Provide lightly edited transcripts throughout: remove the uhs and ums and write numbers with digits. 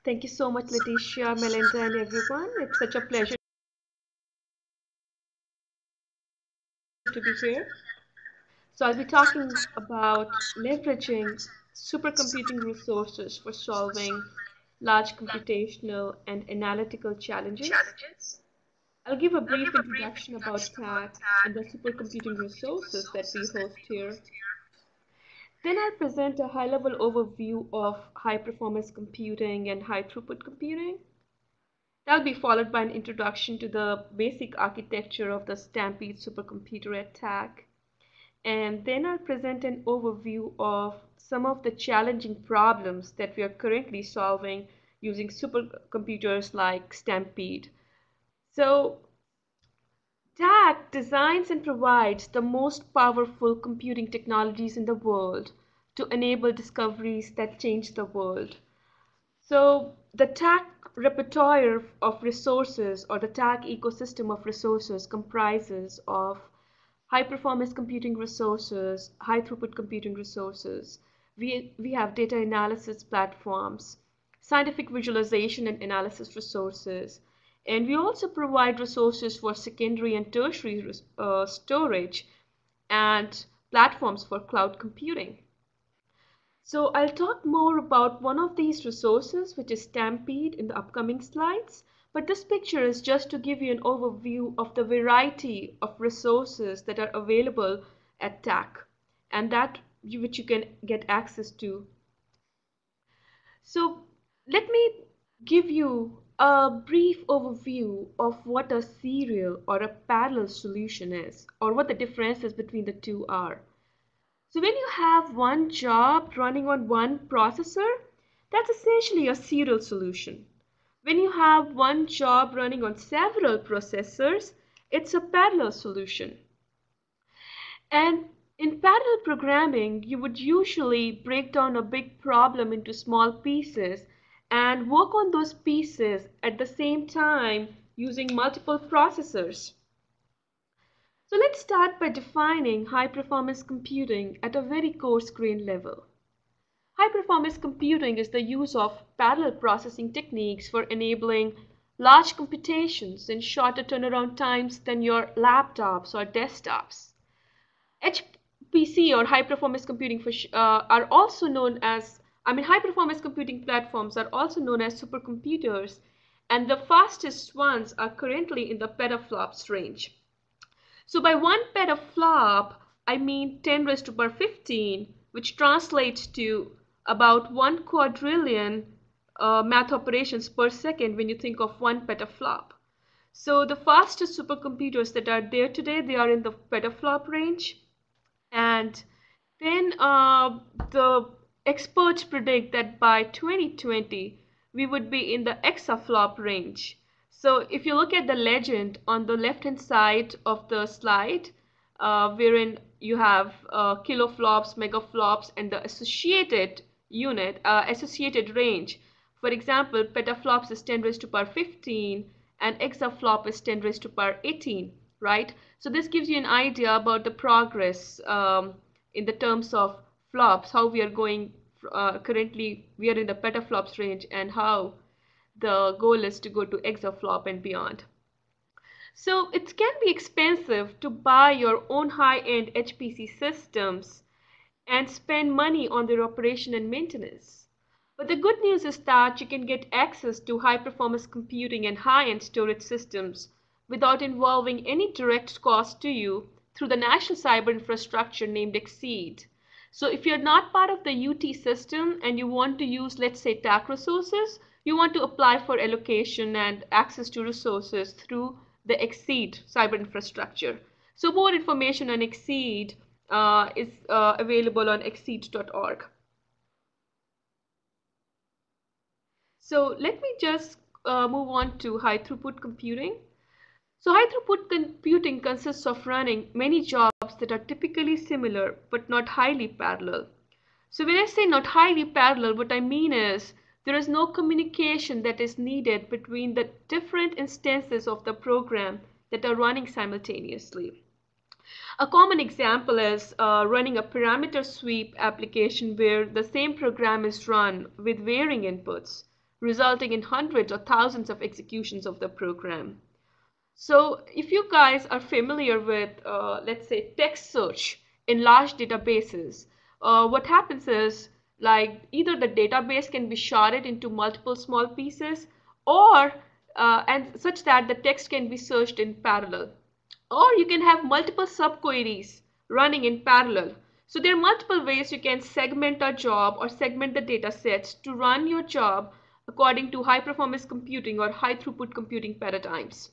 Thank you so much, Leticia, Melinda, and everyone. It's such a pleasure to be here. So I'll be talking about leveraging supercomputing resources for solving large computational and analytical challenges. I'll give a brief introduction about TACC and the supercomputing resources that we host here. Then I'll present a high-level overview of high-performance computing and high-throughput computing. That'll be followed by an introduction to the basic architecture of the Stampede supercomputer at TACC. And then I'll present an overview of some of the challenging problems that we are currently solving using supercomputers like Stampede. So TACC designs and provides the most powerful computing technologies in the world to enable discoveries that change the world. So the TACC repertoire of resources, or the TACC ecosystem of resources, comprises of high-performance computing resources, high-throughput computing resources. We have data analysis platforms, scientific visualization and analysis resources, and we also provide resources for secondary and tertiary storage and platforms for cloud computing. So I'll talk more about one of these resources, which is Stampede, in the upcoming slides. But this picture is just to give you an overview of the variety of resources that are available at TACC and which you can get access to. So let me give you a brief overview of what a serial or a parallel solution is, or what the differences between the two are. So when you have one job running on one processor, that's essentially a serial solution. When you have one job running on several processors, it's a parallel solution. And in parallel programming, you would usually break down a big problem into small pieces and work on those pieces at the same time using multiple processors. So let's start by defining high-performance computing at a very coarse-grained level. High-performance computing is the use of parallel processing techniques for enabling large computations in shorter turnaround times than your laptops or desktops. HPC, or high-performance computing, are also known as, high-performance computing platforms are also known as supercomputers, and the fastest ones are currently in the petaflops range. So by 1 petaflop, I mean 10 raised to the power 15, which translates to about 1 quadrillion math operations per second when you think of 1 petaflop. So the fastest supercomputers that are there today, they are in the petaflop range. And then the experts predict that by 2020, we would be in the exaflop range. So if you look at the legend on the left-hand side of the slide, wherein you have kiloflops, megaflops, and the associated unit, associated range. For example, petaflops is 10 raised to the power 15 and exaflop is 10 raised to the power 18, right? So this gives you an idea about the progress in the terms of flops, how we are going. Currently, we are in the petaflops range, and how the goal is to go to exaflop and beyond. So it can be expensive to buy your own high-end HPC systems and spend money on their operation and maintenance. But the good news is that you can get access to high-performance computing and high-end storage systems without involving any direct cost to you through the national cyber infrastructure named XSEDE. So if you're not part of the UT system and you want to use, let's say, TACC resources, you want to apply for allocation and access to resources through the XSEDE cyber infrastructure. So more information on XSEDE is available on xsede.org. So let me just move on to high throughput computing. So high throughput computing consists of running many jobs that are typically similar but not highly parallel. So when I say not highly parallel, what I mean is there is no communication that is needed between the different instances of the program that are running simultaneously. A common example is running a parameter sweep application where the same program is run with varying inputs, resulting in hundreds or thousands of executions of the program. So if you guys are familiar with, let's say, text search in large databases, what happens is like either the database can be sharded into multiple small pieces or and such that the text can be searched in parallel. Or you can have multiple subqueries running in parallel. So there are multiple ways you can segment a job or segment the data sets to run your job according to high performance computing or high throughput computing paradigms.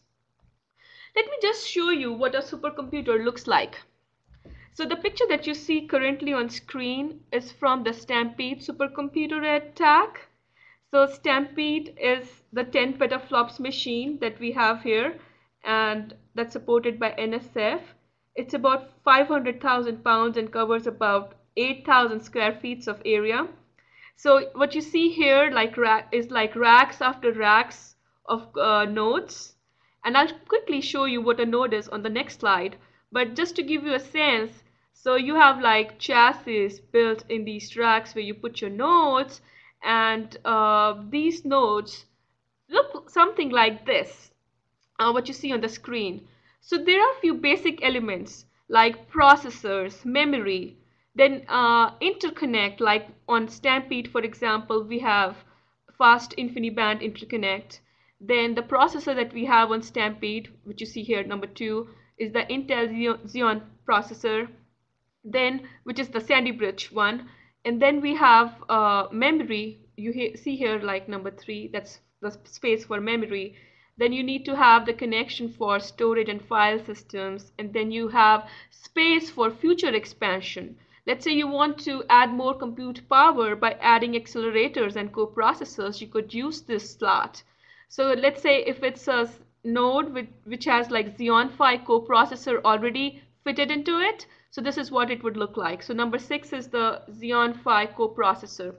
Let me just show you what a supercomputer looks like. So the picture that you see currently on screen is from the Stampede supercomputer at TACC. So Stampede is the 10 petaflops machine that we have here, and that's supported by NSF. It's about 500,000 pounds and covers about 8,000 square feet of area. So what you see here is like racks after racks of nodes. And I'll quickly show you what a node is on the next slide. But just to give you a sense, so you have like chassis built in these racks where you put your nodes, and these nodes look something like this, what you see on the screen. So there are a few basic elements like processors, memory, then interconnect, like on Stampede, for example, we have fast InfiniBand interconnect. Then the processor that we have on Stampede, which you see here, number 2, is the Intel Xeon processor, then which is the Sandy Bridge one. And then we have memory, you see here like number 3, that's the space for memory. Then you need to have the connection for storage and file systems, and then you have space for future expansion. Let's say you want to add more compute power by adding accelerators and coprocessors, you could use this slot. So let's say if it's a node which has like Xeon Phi coprocessor already fitted into it, so this is what it would look like. So number 6 is the Xeon Phi coprocessor.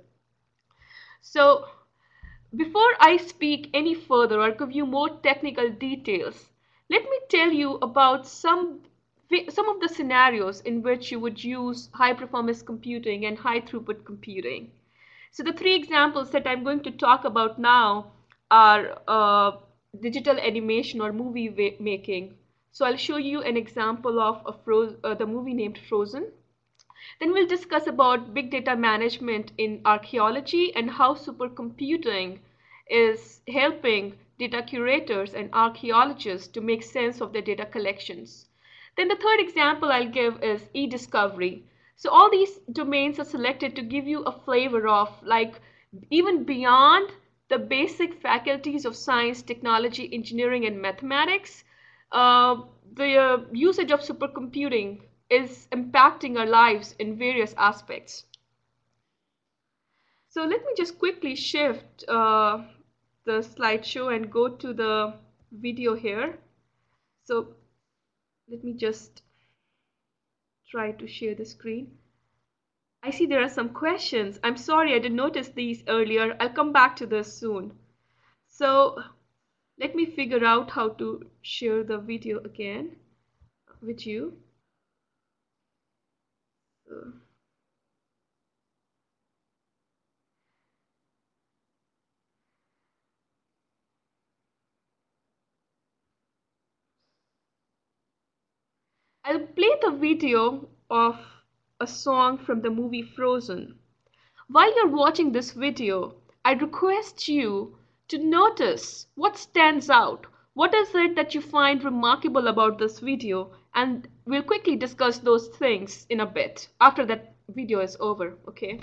So before I speak any further or give you more technical details, let me tell you about some of the scenarios in which you would use high performance computing and high throughput computing. So the 3 examples that I'm going to talk about now are digital animation or movie making. So I'll show you an example of the movie named Frozen. Then we'll discuss about big data management in archaeology and how supercomputing is helping data curators and archaeologists to make sense of their data collections. Then the third example I'll give is e-discovery. So all these domains are selected to give you a flavor of like even beyond the basic faculties of science, technology, engineering, and mathematics, the usage of supercomputing is impacting our lives in various aspects. So let me just quickly shift the slideshow and go to the video here. So let me just try to share the screen. I see there are some questions. I'm sorry I didn't notice these earlier. I'll come back to this soon. So let me figure out how to share the video again with you. I'll play the video of a song from the movie Frozen. While you're watching this video, I request you to notice what stands out. What is it that you find remarkable about this video? And we'll quickly discuss those things in a bit after that video is over, okay?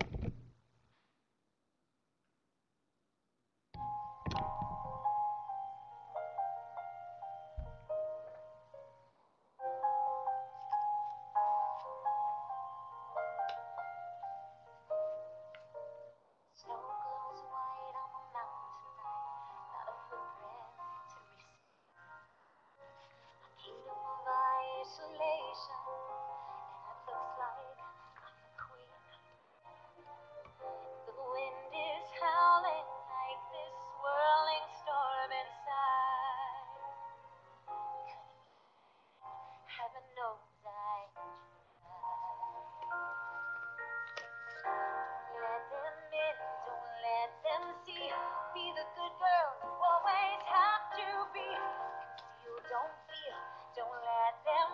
and see. Be the good girl you always have to be. You don't feel, don't let them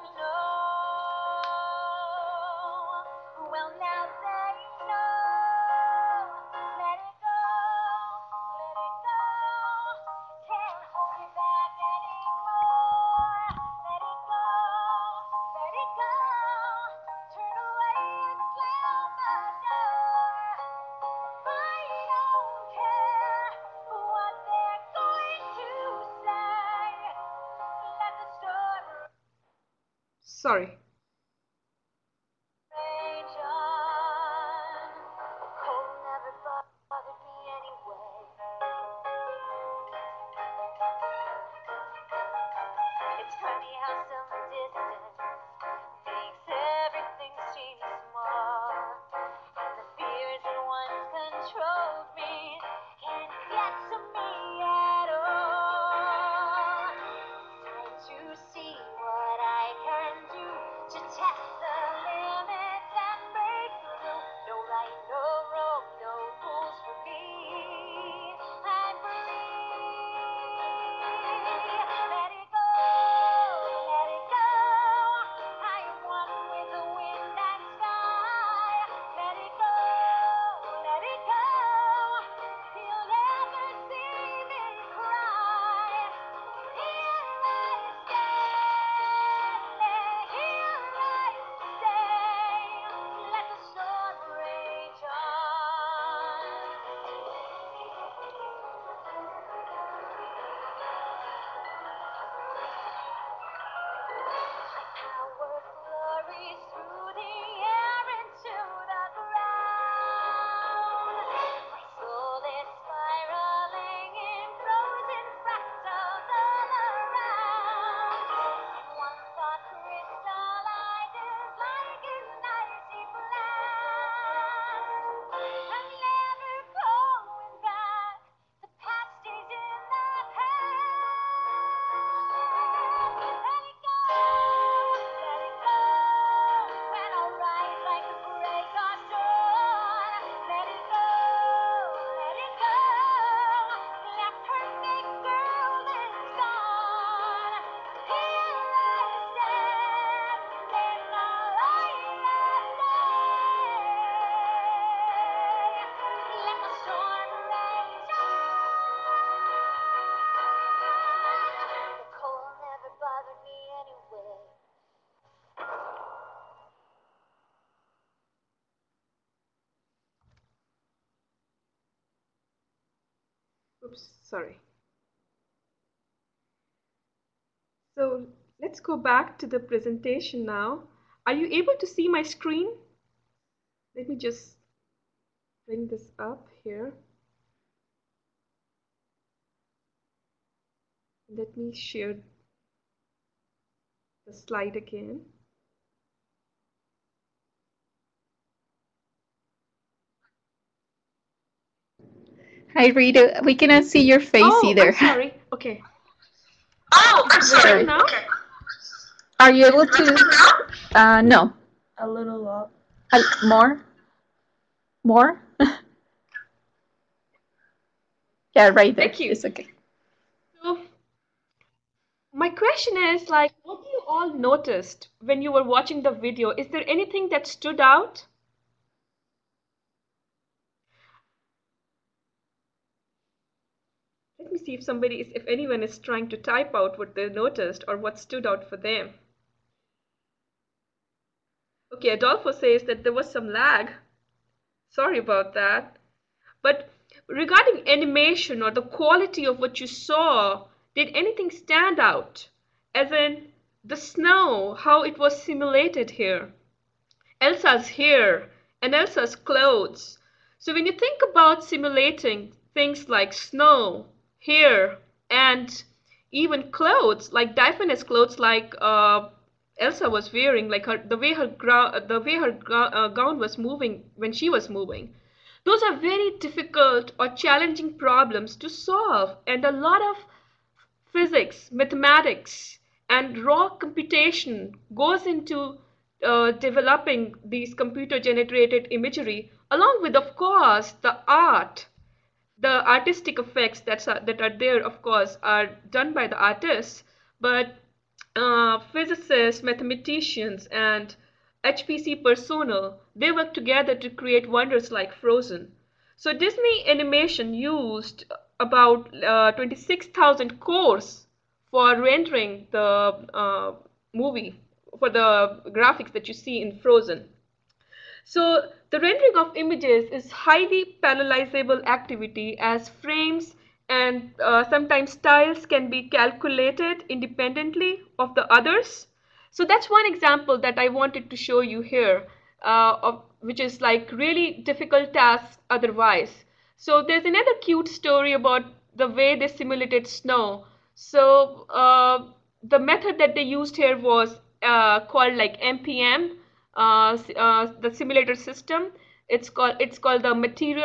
know. Well, now they know. Let it go, let it go. Can't hold it back anymore. Let it go, let it go. Turn away and slam the door. I don't care what they're going to say. Let the storm Sorry. rage on. Cold never bothered me anyway. It's funny how some distance makes everything seem small. And the fears that once controlled me can't get to me at all. Time to see what I can do to test the limits and break through. No right, no wrong, no rules for me. I'm free. Let it go, let it go. I am one with the wind and sky. Let it go, let it go. You'll never see me cry. Here I stand, here I stay. Let the storm rage on. Power flurries through the air into the ground. My soul is spiraling in frozen fractals all around. One thought crystallizes like an icy blast. I'm never going back. The past stays in the past. Let it go, let it go. When I rise like the break of dawn. Let it go, let it go. That perfect girl is gone. Here I stand in the light of day. Let the storm rage on. The cold never bothered me anyway. Oops, sorry. So let's go back to the presentation now. Are you able to see my screen? Let me just bring this up here. Let me share the slide again. Hi, Ritu. We cannot see your face either. I'm sorry. Okay. Oh, I'm sorry. Now? Are you able to? No. A little up. More? More? Yeah, right there. Thank you. It's okay. So my question is, like, what you all noticed when you were watching the video? Is there anything that stood out? Let me see if anyone is trying to type out what they noticed or what stood out for them. Okay, Adolfo says that there was some lag. Sorry about that. But regarding animation or the quality of what you saw, did anything stand out? As in the snow, how it was simulated here, Elsa's hair, and Elsa's clothes. So when you think about simulating things like snow, hair, and even clothes, like diaphanous clothes, like Elsa was wearing, like the way her gown was moving when she was moving. Those are very difficult or challenging problems to solve, and a lot of physics, mathematics, and raw computation goes into developing these computer-generated imagery, along with, of course, the art The artistic effects that are there, of course, are done by the artists, but physicists, mathematicians, and HPC personnel, they work together to create wonders like Frozen. So Disney Animation used about 26,000 cores for rendering the movie, for the graphics that you see in Frozen. So the rendering of images is highly parallelizable activity, as frames and sometimes tiles can be calculated independently of the others. So that's one example that I wanted to show you here, which is like really difficult task otherwise. So there's another cute story about the way they simulated snow. So the method that they used here was called like MPM, the simulator system. It's called the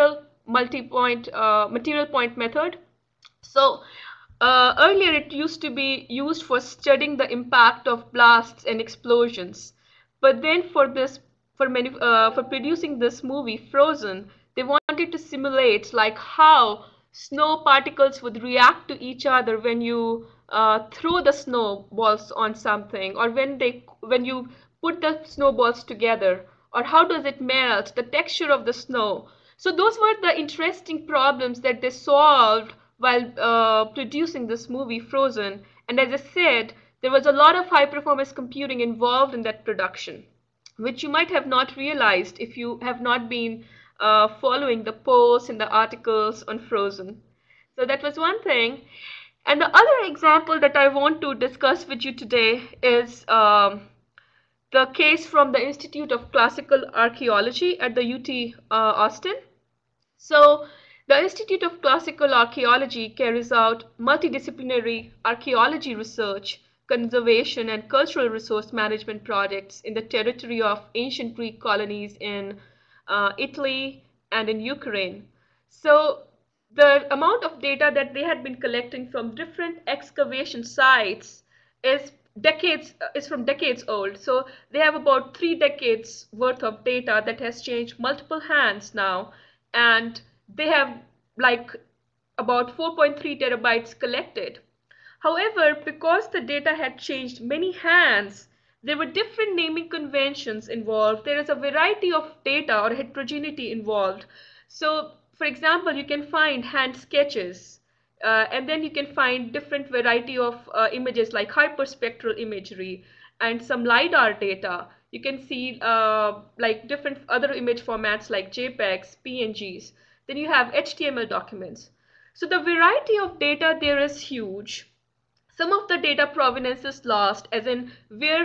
material point method. So earlier it used to be used for studying the impact of blasts and explosions, but then for producing this movie Frozen, they wanted to simulate like how snow particles would react to each other when you throw the snowballs on something, or when you put the snowballs together, or how does it melt, the texture of the snow. So those were the interesting problems that they solved while producing this movie Frozen. And as I said, there was a lot of high performance computing involved in that production, which you might have not realized if you have not been following the posts and the articles on Frozen. So that was one thing. And the other example that I want to discuss with you today is the case from the Institute of Classical Archaeology at the UT Austin. So the Institute of Classical Archaeology carries out multidisciplinary archaeology research, conservation, and cultural resource management projects in the territory of ancient Greek colonies in Italy and in Ukraine. So the amount of data that they had been collecting from different excavation sites is from decades old. So they have about 3 decades worth of data that has changed multiple hands now, and they have like about 4.3 terabytes collected. However, because the data had changed many hands, there were different naming conventions involved. There is a variety of data or heterogeneity involved. So, for example, you can find hand sketches, and then you can find different variety of images like hyperspectral imagery and some LiDAR data. You can see like different other image formats like JPEGs, PNGs. Then you have HTML documents. So the variety of data there is huge. Some of the data provenance is lost, as in where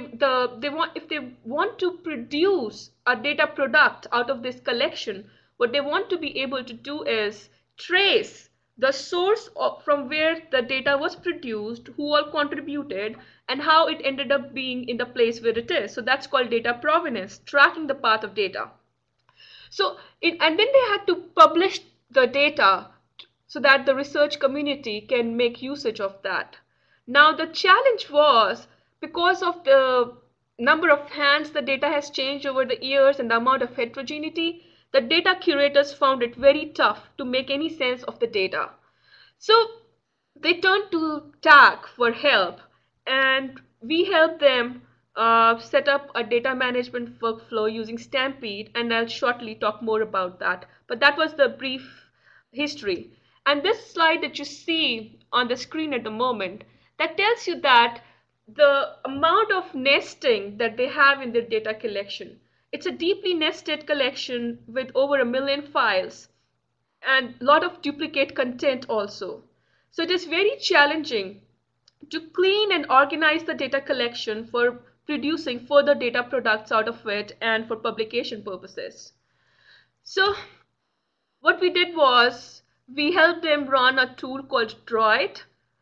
if they want to produce a data product out of this collection, what they want to be able to do is trace the source from where the data was produced, who all contributed, and how it ended up being in the place where it is. So that's called data provenance, tracking the path of data. So and then they had to publish the data so that the research community can make usage of that. Now the challenge was, because of the number of hands the data has changed over the years and the amount of heterogeneity, the data curators found it very tough to make any sense of the data. So they turned to TACC for help, and we helped them set up a data management workflow using Stampede, and I'll shortly talk more about that. But that was the brief history. And this slide that you see on the screen at the moment, that tells you that the amount of nesting that they have in their data collection. It's a deeply nested collection with over 1 million files and a lot of duplicate content also. So it is very challenging to clean and organize the data collection for producing further data products out of it and for publication purposes. So what we did was we helped them run a tool called Droid,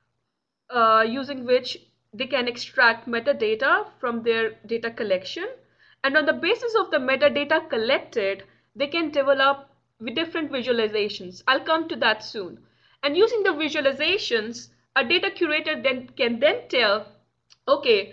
using which they can extract metadata from their data collection. And on the basis of the metadata collected, they can develop different visualizations. I'll come to that soon. And using the visualizations, a data curator can tell, okay,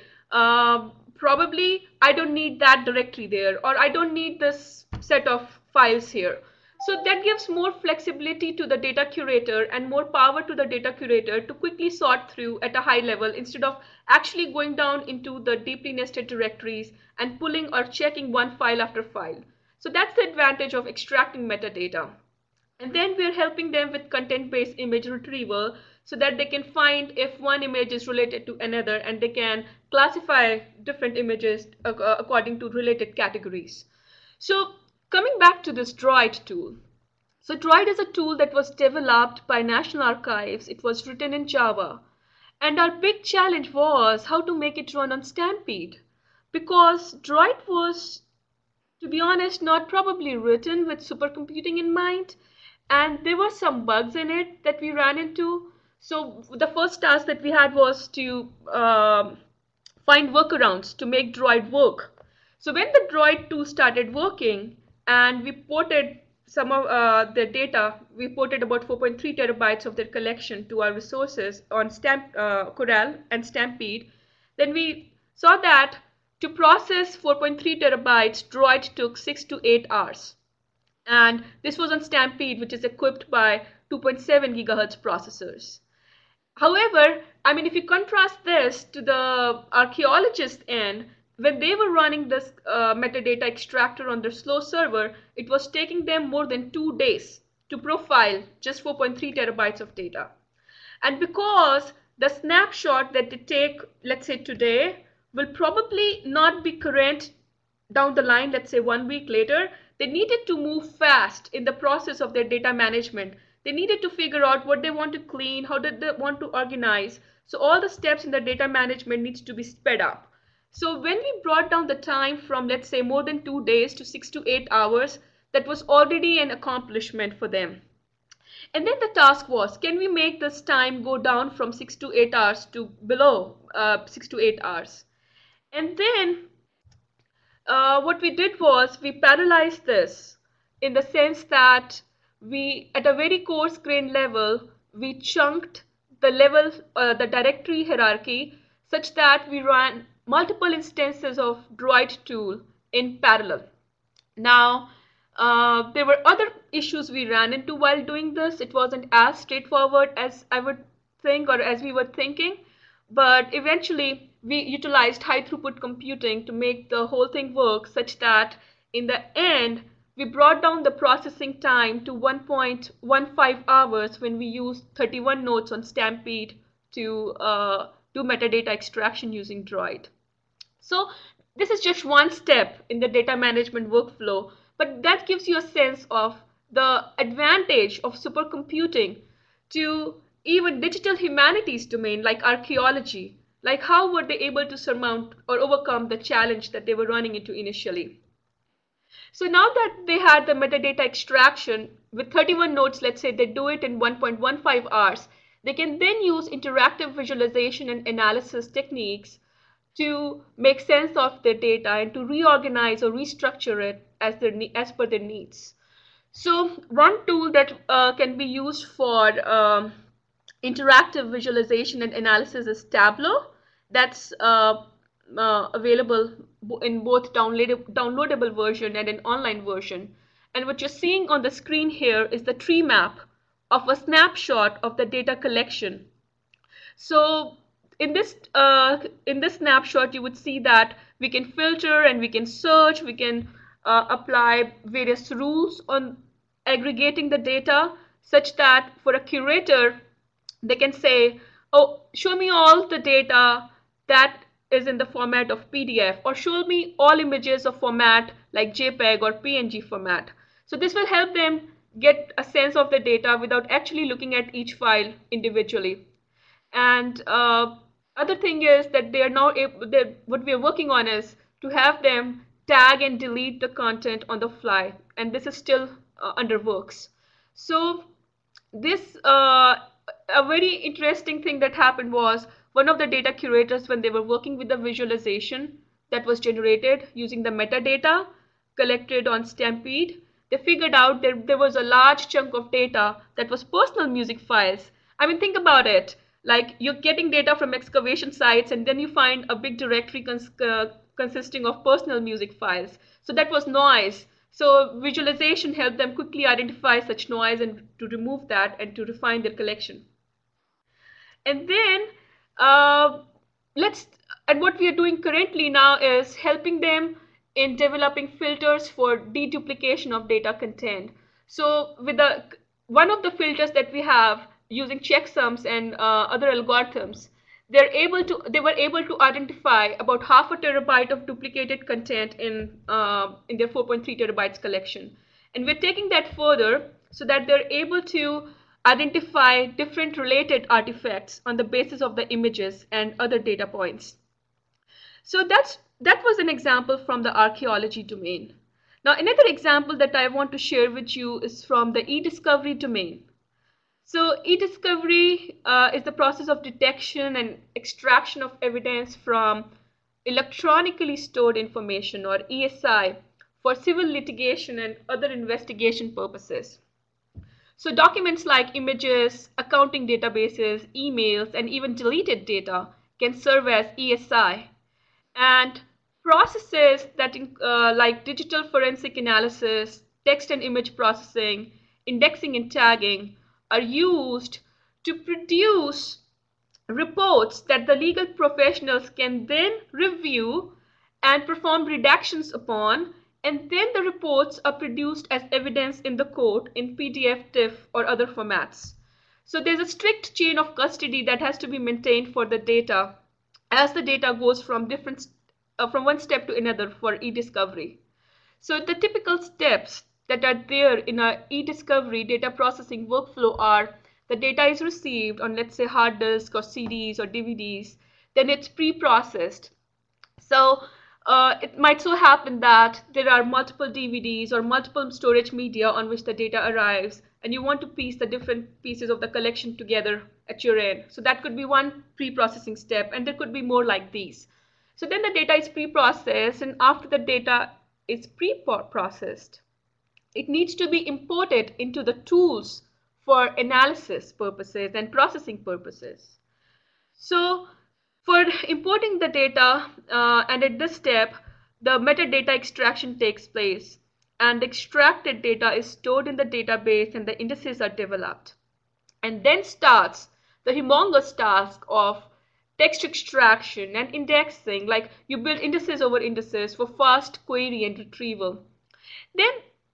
probably I don't need that directory there, or I don't need this set of files here. So that gives more flexibility to the data curator and more power to the data curator to quickly sort through at a high level instead of actually going down into the deeply nested directories and pulling or checking one file after file. So that's the advantage of extracting metadata. And then we're helping them with content-based image retrieval so that they can find if one image is related to another, and they can classify different images according to related categories. So coming back to this Droid tool. So Droid is a tool that was developed by National Archives. It was written in Java. And our big challenge was how to make it run on Stampede, because Droid was, to be honest, not probably written with supercomputing in mind. And there were some bugs in it that we ran into. So the first task that we had was to find workarounds to make Droid work. So when the Droid 2 started working and we ported some of their data, we ported about 4.3 terabytes of their collection to our resources on Corel and Stampede, then we saw that to process 4.3 terabytes, Droid took 6 to 8 hours. And this was on Stampede, which is equipped by 2.7 gigahertz processors. However, I mean, if you contrast this to the archaeologist end, when they were running this metadata extractor on their slow server, it was taking them more than 2 days to profile just 4.3 terabytes of data. And because the snapshot that they take, let's say today, will probably not be current down the line, let's say 1 week later, they needed to move fast in the process of their data management. They needed to figure out what they want to clean, how did they want to organize. So all the steps in the data management needs to be sped up. So when we brought down the time from, let's say, more than 2 days to 6 to 8 hours, that was already an accomplishment for them. And then the task was, can we make this time go down from 6 to 8 hours to below 6 to 8 hours? And then what we did was we parallelized this in the sense that we, at a very coarse grain level, we chunked the level, the directory hierarchy, such that we ran multiple instances of Droid tool in parallel. Now, there were other issues we ran into while doing this. It wasn't as straightforward as I would think, or as we were thinking, but eventually we utilized high throughput computing to make the whole thing work, such that in the end we brought down the processing time to 1.15 hours when we used 31 nodes on Stampede to do metadata extraction using Droid. So this is just one step in the data management workflow, but that gives you a sense of the advantage of supercomputing to even digital humanities domain like archaeology. Like, how were they able to surmount or overcome the challenge that they were running into initially? So now that they had the metadata extraction with 31 nodes, let's say they do it in 1.15 hours, they can then use interactive visualization and analysis techniques to make sense of their data and to reorganize or restructure it as per their needs. So one tool that can be used for interactive visualization and analysis is Tableau. That's available in both downloadable version and an online version. And what you're seeing on the screen here is the tree map of a snapshot of the data collection. So in this snapshot, you would see that we can filter and we can search, we can apply various rules on aggregating the data, such that for a curator, they can say, oh, show me all the data that is in the format of PDF, or show me all images of format like JPEG or PNG format. So this will help them get a sense of the data without actually looking at each file individually. And other thing is that they are now able, what we are working on is to have them tag and delete the content on the fly, and this is still under works. So this a very interesting thing that happened was one of the data curators, when they were working with the visualization that was generated using the metadata collected on Stampede, they figured out that there was a large chunk of data that was personal music files. I mean, think about it. Like, you're getting data from excavation sites and then you find a big directory consisting of personal music files. So that was noise. So visualization helped them quickly identify such noise and to remove that and to refine their collection. And then and what we are doing currently now is helping them in developing filters for deduplication of data content. So with one of the filters that we have using checksums and other algorithms, they were able to identify about 0.5 terabyte of duplicated content in their 4.3 terabytes collection. And we're taking that further so that they're able to identify different related artifacts on the basis of the images and other data points. So that was an example from the archaeology domain. Now another example that I want to share with you is from the e-discovery domain. So e-discovery is the process of detection and extraction of evidence from electronically stored information, or ESI, for civil litigation and other investigation purposes. So documents like images, accounting databases, emails, and even deleted data can serve as ESI. And processes that like digital forensic analysis, text and image processing, indexing and tagging are used to produce reports that the legal professionals can then review and perform redactions upon, and then the reports are produced as evidence in the court in PDF, TIFF, or other formats. So there's a strict chain of custody that has to be maintained for the data as the data goes from one step to another for e-discovery. So the typical steps that are there in our e-discovery data processing workflow are: the data is received on, let's say, hard disk or CDs or DVDs, then it's pre-processed. So it might so happen that there are multiple DVDs or multiple storage media on which the data arrives, and you want to piece the different pieces of the collection together at your end. So that could be one pre-processing step, and there could be more like these. So then the data is pre-processed, and after the data is pre-processed, it needs to be imported into the tools for analysis purposes and processing purposes. So for importing the data, and at this step, the metadata extraction takes place, and the extracted data is stored in the database and the indices are developed. And then starts the humongous task of text extraction and indexing, like you build indices over indices for fast query and retrieval. Then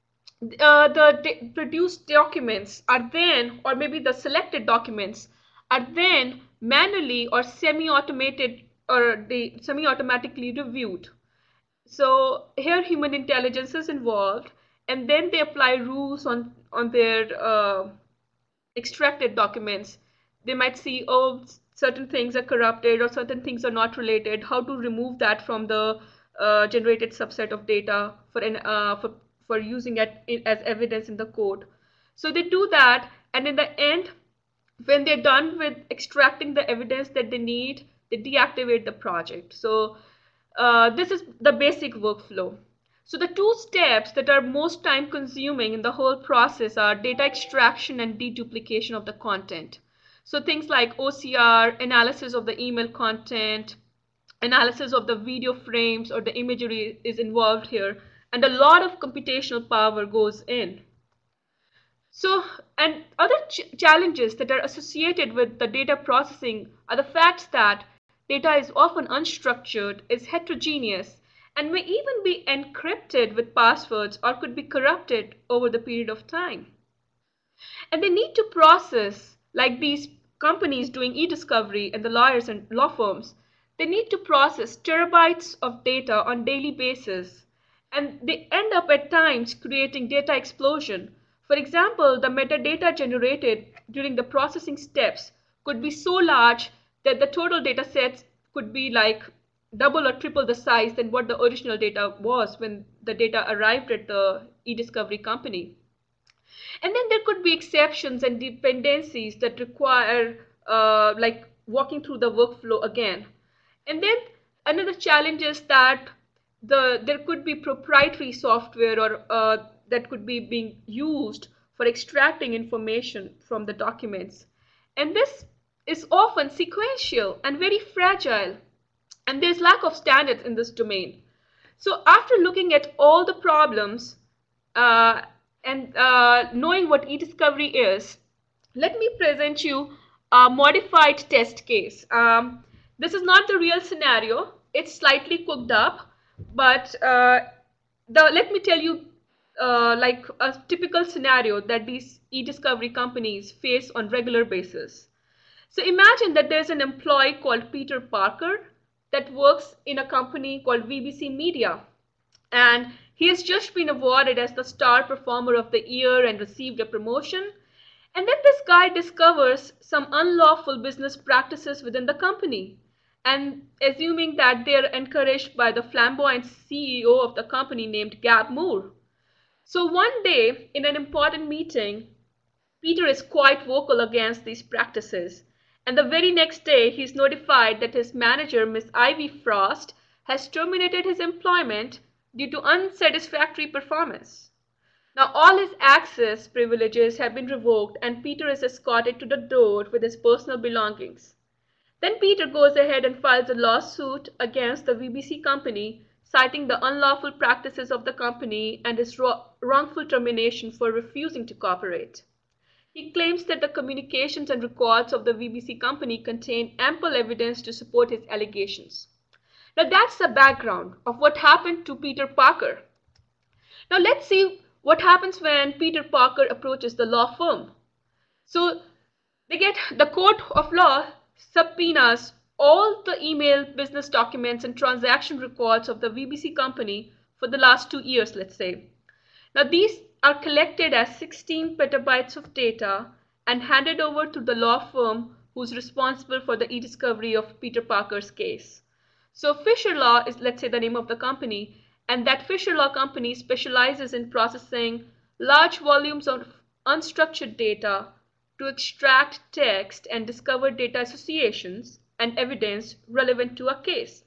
the produced documents are then, or maybe the selected documents are then manually or semi-automated, or they semi-automatically reviewed. So here human intelligence is involved, and then they apply rules on their extracted documents. They might see, oh, certain things are corrupted or certain things are not related, how to remove that from the generated subset of data for using it as evidence in the code. So they do that, and in the end, when they're done with extracting the evidence that they need, they deactivate the project. So this is the basic workflow. So the two steps that are most time consuming in the whole process are data extraction and deduplication of the content. So things like OCR, analysis of the email content, analysis of the video frames or the imagery is involved here, and a lot of computational power goes in. So, and other challenges that are associated with the data processing are the facts that data is often unstructured, is heterogeneous, and may even be encrypted with passwords or could be corrupted over the period of time. And they need to process, like these companies doing e-discovery and the lawyers and law firms, they need to process terabytes of data on a daily basis, and they end up at times creating data explosion. For example, the metadata generated during the processing steps could be so large that the total data sets could be like double or triple the size than what the original data was when the data arrived at the e-discovery company. And then there could be exceptions and dependencies that require like walking through the workflow again. And then another challenge is that there could be proprietary software or that could be being used for extracting information from the documents. And this is often sequential and very fragile, and there's lack of standards in this domain. So after looking at all the problems and knowing what e-discovery is, let me present you a modified test case. This is not the real scenario. It's slightly cooked up, but let me tell you like a typical scenario that these e-discovery companies face on regular basis. So imagine that there's an employee called Peter Parker that works in a company called VBC Media, and he has just been awarded as the star performer of the year and received a promotion. And then this guy discovers some unlawful business practices within the company, and assuming that they're encouraged by the flamboyant CEO of the company named Gab Moore. So one day in an important meeting, Peter is quite vocal against these practices, and the very next day he's notified that his manager, Miss Ivy Frost, has terminated his employment due to unsatisfactory performance. Now all his access privileges have been revoked and Peter is escorted to the door with his personal belongings. Then Peter goes ahead and files a lawsuit against the VBC company, citing the unlawful practices of the company and his wrongful termination for refusing to cooperate. He claims that the communications and records of the VBC company contain ample evidence to support his allegations. Now that's the background of what happened to Peter Parker. Now let's see what happens when Peter Parker approaches the law firm. So the court of law subpoenas all the email, business documents, and transaction records of the VBC company for the last 2 years, let's say. Now these are collected as 16 petabytes of data and handed over to the law firm who's responsible for the e-discovery of Peter Parker's case. So Fisher Law is, let's say, the name of the company, and that Fisher Law company specializes in processing large volumes of unstructured data to extract text and discover data associations and evidence relevant to a case.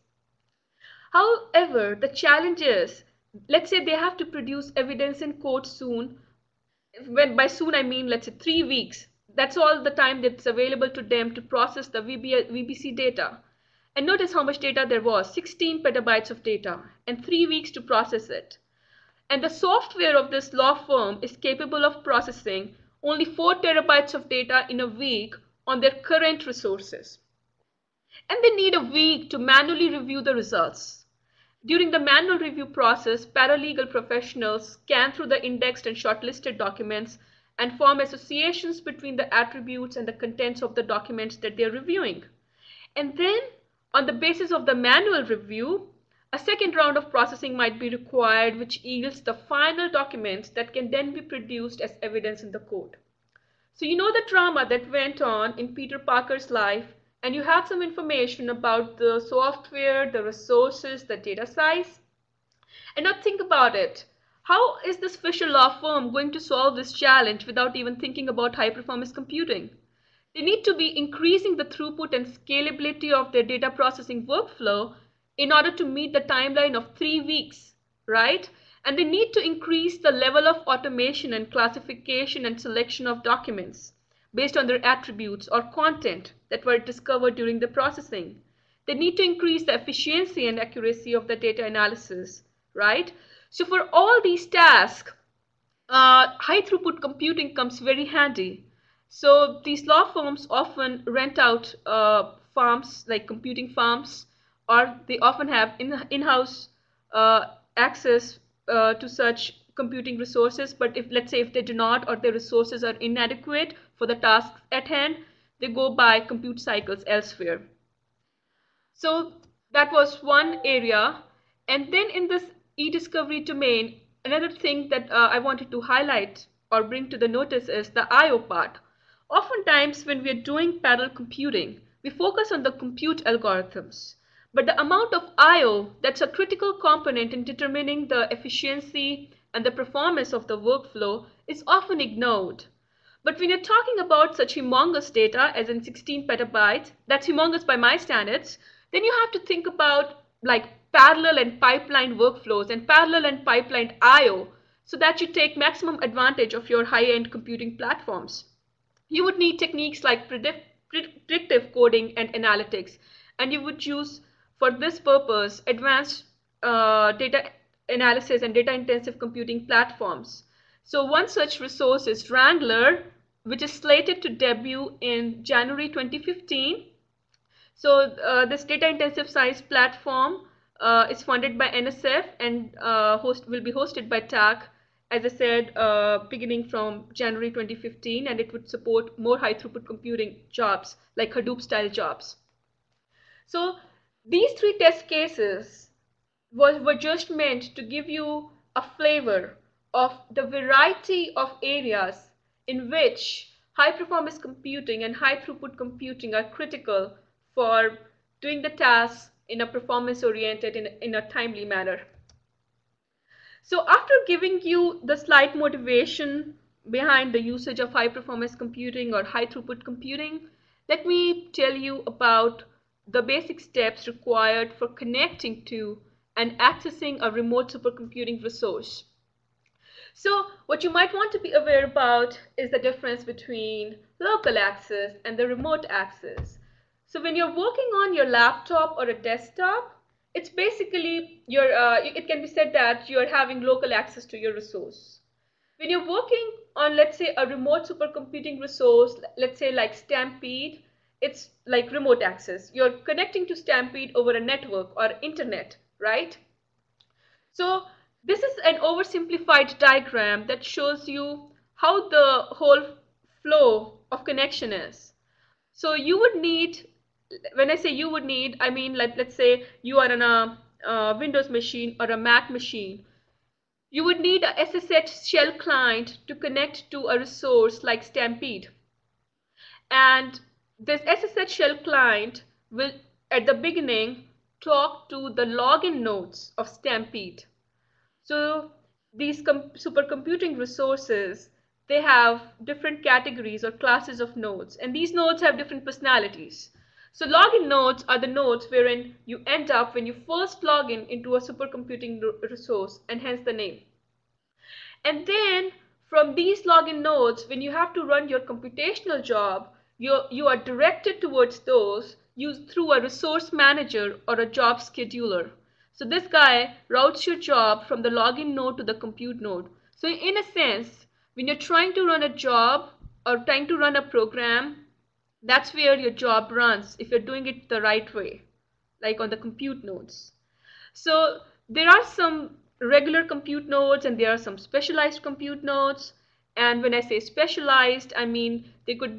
However, the challenge is, let's say they have to produce evidence in court soon. When by soon I mean, let's say 3 weeks. That's all the time that's available to them to process the VBC data. And notice how much data there was, 16 petabytes of data and 3 weeks to process it. And the software of this law firm is capable of processing only 4 terabytes of data in a week on their current resources. And they need a week to manually review the results. During the manual review process, paralegal professionals scan through the indexed and shortlisted documents and form associations between the attributes and the contents of the documents that they're reviewing. And then, on the basis of the manual review, a second round of processing might be required, which yields the final documents that can then be produced as evidence in the court. So you know the drama that went on in Peter Parker's life, and you have some information about the software, the resources, the data size. And now think about it. How is this Fisher Law firm going to solve this challenge without even thinking about high-performance computing? They need to be increasing the throughput and scalability of their data processing workflow in order to meet the timeline of 3 weeks, right? And they need to increase the level of automation and classification and selection of documents based on their attributes or content that were discovered during the processing. They need to increase the efficiency and accuracy of the data analysis, right? So for all these tasks, high throughput computing comes very handy. So these law firms often rent out farms, like computing farms, or they often have in-house access to such computing resources. But let's say if they do not, or their resources are inadequate for the tasks at hand, they go buy compute cycles elsewhere. So that was one area. And then in this e-discovery domain, another thing that I wanted to highlight or bring to the notice is the I/O part. Oftentimes when we are doing parallel computing, we focus on the compute algorithms. But the amount of I/O that's a critical component in determining the efficiency and the performance of the workflow is often ignored. But when you're talking about such humongous data, as in 16 petabytes, that's humongous by my standards, then you have to think about like parallel and pipeline workflows and parallel and pipeline I/O so that you take maximum advantage of your high-end computing platforms. You would need techniques like predictive coding and analytics, and you would use for this purpose advanced data analysis and data-intensive computing platforms. So one such resource is Wrangler, which is slated to debut in January 2015. So this data-intensive science platform is funded by NSF and will be hosted by TACC, as I said, beginning from January 2015, and it would support more high-throughput computing jobs, like Hadoop-style jobs. So these 3 test cases were just meant to give you a flavor of the variety of areas in which high-performance computing and high-throughput computing are critical for doing the tasks in a performance-oriented, in a timely manner. So after giving you the slight motivation behind the usage of high-performance computing or high-throughput computing, let me tell you about the basic steps required for connecting to and accessing a remote supercomputing resource. So what you might want to be aware about is the difference between local access and the remote access. So when you're working on your laptop or a desktop, it's basically it can be said that you're having local access to your resource. When you're working on, let's say, a remote supercomputing resource, let's say like Stampede, it's like remote access. You're connecting to Stampede over a network or internet, right? So this is an oversimplified diagram that shows you how the whole flow of connection is. So you would need, when I say you would need, I mean, let's say you are on a Windows machine or a Mac machine. You would need a SSH shell client to connect to a resource like Stampede. And this SSH shell client will, at the beginning, talk to the login nodes of Stampede. So these supercomputing resources, they have different categories or classes of nodes, and these nodes have different personalities. So login nodes are the nodes wherein you end up when you first log in into a supercomputing resource, and hence the name. And then from these login nodes, when you have to run your computational job, you are directed towards those used through a resource manager or a job scheduler. So this guy routes your job from the login node to the compute node. So in a sense, when you're trying to run a job or trying to run a program, that's where your job runs if you're doing it the right way, like on the compute nodes. So there are some regular compute nodes and there are some specialized compute nodes. And when I say specialized, I mean they could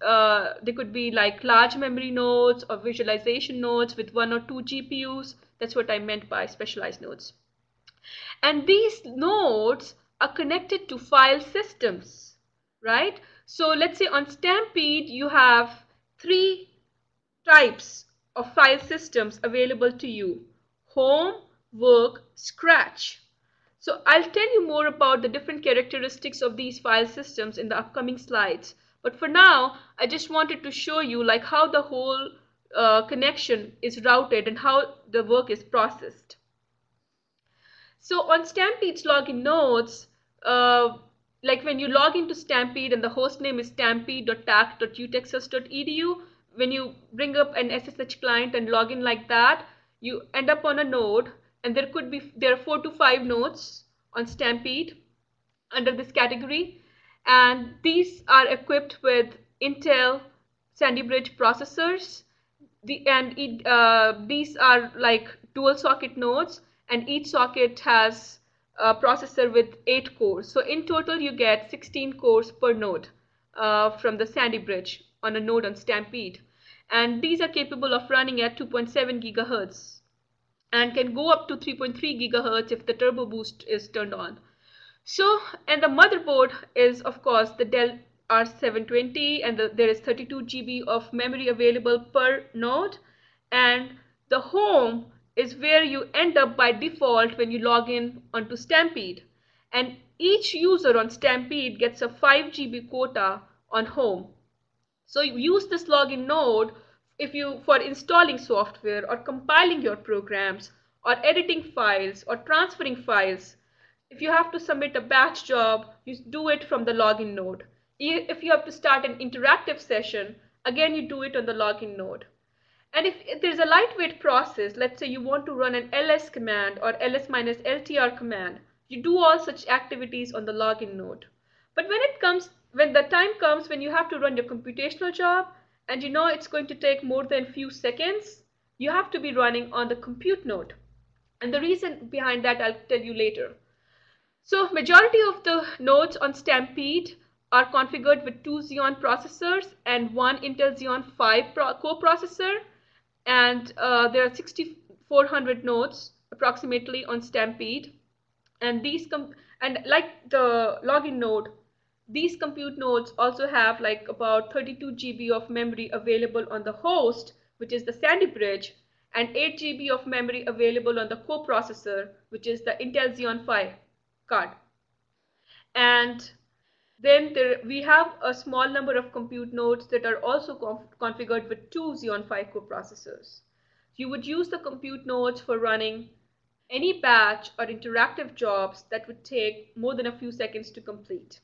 be like large memory nodes or visualization nodes with 1 or 2 GPUs. That's what I meant by specialized nodes. And these nodes are connected to file systems, right? So let's say on Stampede, you have 3 types of file systems available to you: home, work, scratch. So I'll tell you more about the different characteristics of these file systems in the upcoming slides. But for now, I just wanted to show you like how the whole connection is routed and how the work is processed. So on Stampede's login nodes, like when you log into Stampede and the host name is stampede.tac.utexas.edu, when you bring up an SSH client and log in like that, you end up on a node, and there are 4 to 5 nodes on Stampede under this category, and these are equipped with Intel Sandy Bridge processors. These are like dual socket nodes, and each socket has a processor with 8 cores. So in total, you get 16 cores per node from the Sandy Bridge on a node on Stampede. And these are capable of running at 2.7 gigahertz and can go up to 3.3 gigahertz if the turbo boost is turned on. So, and the motherboard is of course the Dell R720, and there is 32 GB of memory available per node. And the home is where you end up by default when you log in onto Stampede. And each user on Stampede gets a 5 GB quota on home. So you use this login node for installing software or compiling your programs or editing files or transferring files. If you have to submit a batch job, you do it from the login node. If you have to start an interactive session, again you do it on the login node. And if there's a lightweight process, let's say you want to run an ls command or ls-ltr command, You do all such activities on the login node. But when the time comes when you have to run your computational job, and you know it's going to take more than few seconds, you have to be running on the compute node. And the reason behind that I'll tell you later. So majority of the nodes on Stampede are configured with 2 Xeon processors and 1 Intel Xeon 5 coprocessor, and there are 6,400 nodes approximately on Stampede. And like the login node, these compute nodes also have like about 32 GB of memory available on the host, which is the Sandy Bridge, and 8 GB of memory available on the coprocessor, which is the Intel Xeon 5 card. And then we have a small number of compute nodes that are also configured with 2 Xeon 5 coprocessors. You would use the compute nodes for running any batch or interactive jobs that would take more than a few seconds to complete.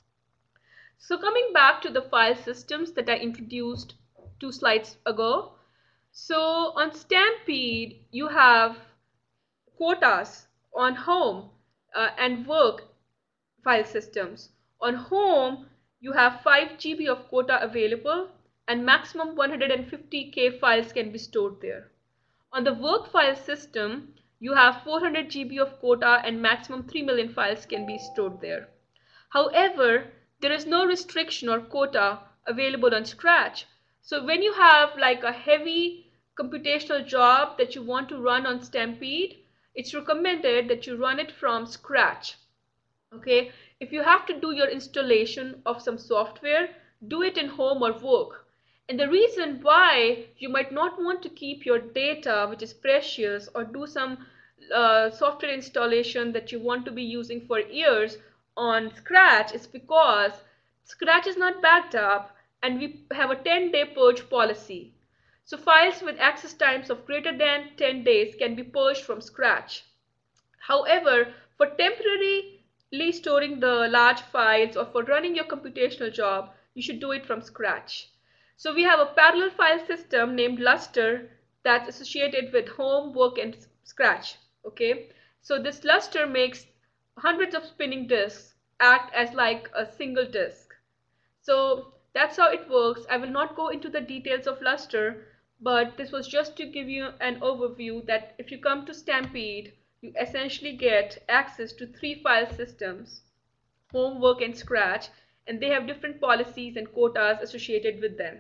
So coming back to the file systems that I introduced 2 slides ago. So on Stampede, you have quotas on home and work file systems. On home, you have 5 GB of quota available, and maximum 150K files can be stored there. On the work file system, you have 400 GB of quota and maximum 3 million files can be stored there. However, there is no restriction or quota available on Scratch. So when you have like a heavy computational job that you want to run on Stampede, it's recommended that you run it from Scratch. Okay, if you have to do your installation of some software, do it in home or work. And the reason why you might not want to keep your data, which is precious, or do some software installation that you want to be using for years on Scratch is because Scratch is not backed up and we have a 10-day purge policy. So files with access times of greater than 10 days can be purged from Scratch. However, for temporarily storing the large files or for running your computational job, you should do it from Scratch. So we have a parallel file system named Lustre that's associated with home, work, and Scratch. Okay, so this Lustre makes hundreds of spinning disks act as like a single disk. So that's how it works. I will not go into the details of Lustre, but this was just to give you an overview that if you come to Stampede, you essentially get access to 3 file systems, home, work, and Scratch, and they have different policies and quotas associated with them.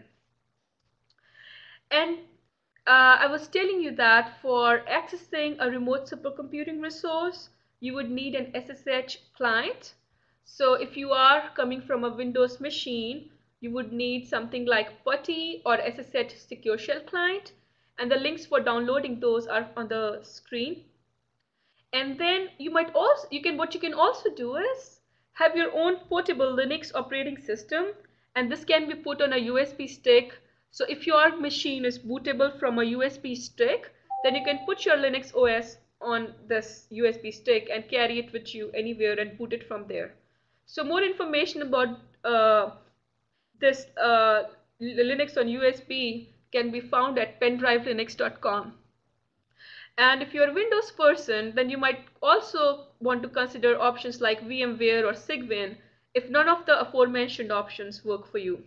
And I was telling you that for accessing a remote supercomputing resource, you would need an SSH client. So if you are coming from a Windows machine, you would need something like PuTTY or SSH Secure Shell Client, and the links for downloading those are on the screen. And then what you can also do is have your own portable Linux operating system, and this can be put on a USB stick. So if your machine is bootable from a USB stick, then you can put your Linux OS on this USB stick and carry it with you anywhere and boot it from there. So more information about this Linux on USB can be found at pendrivelinux.com. And if you're a Windows person, then you might also want to consider options like VMware or Cygwin if none of the aforementioned options work for you.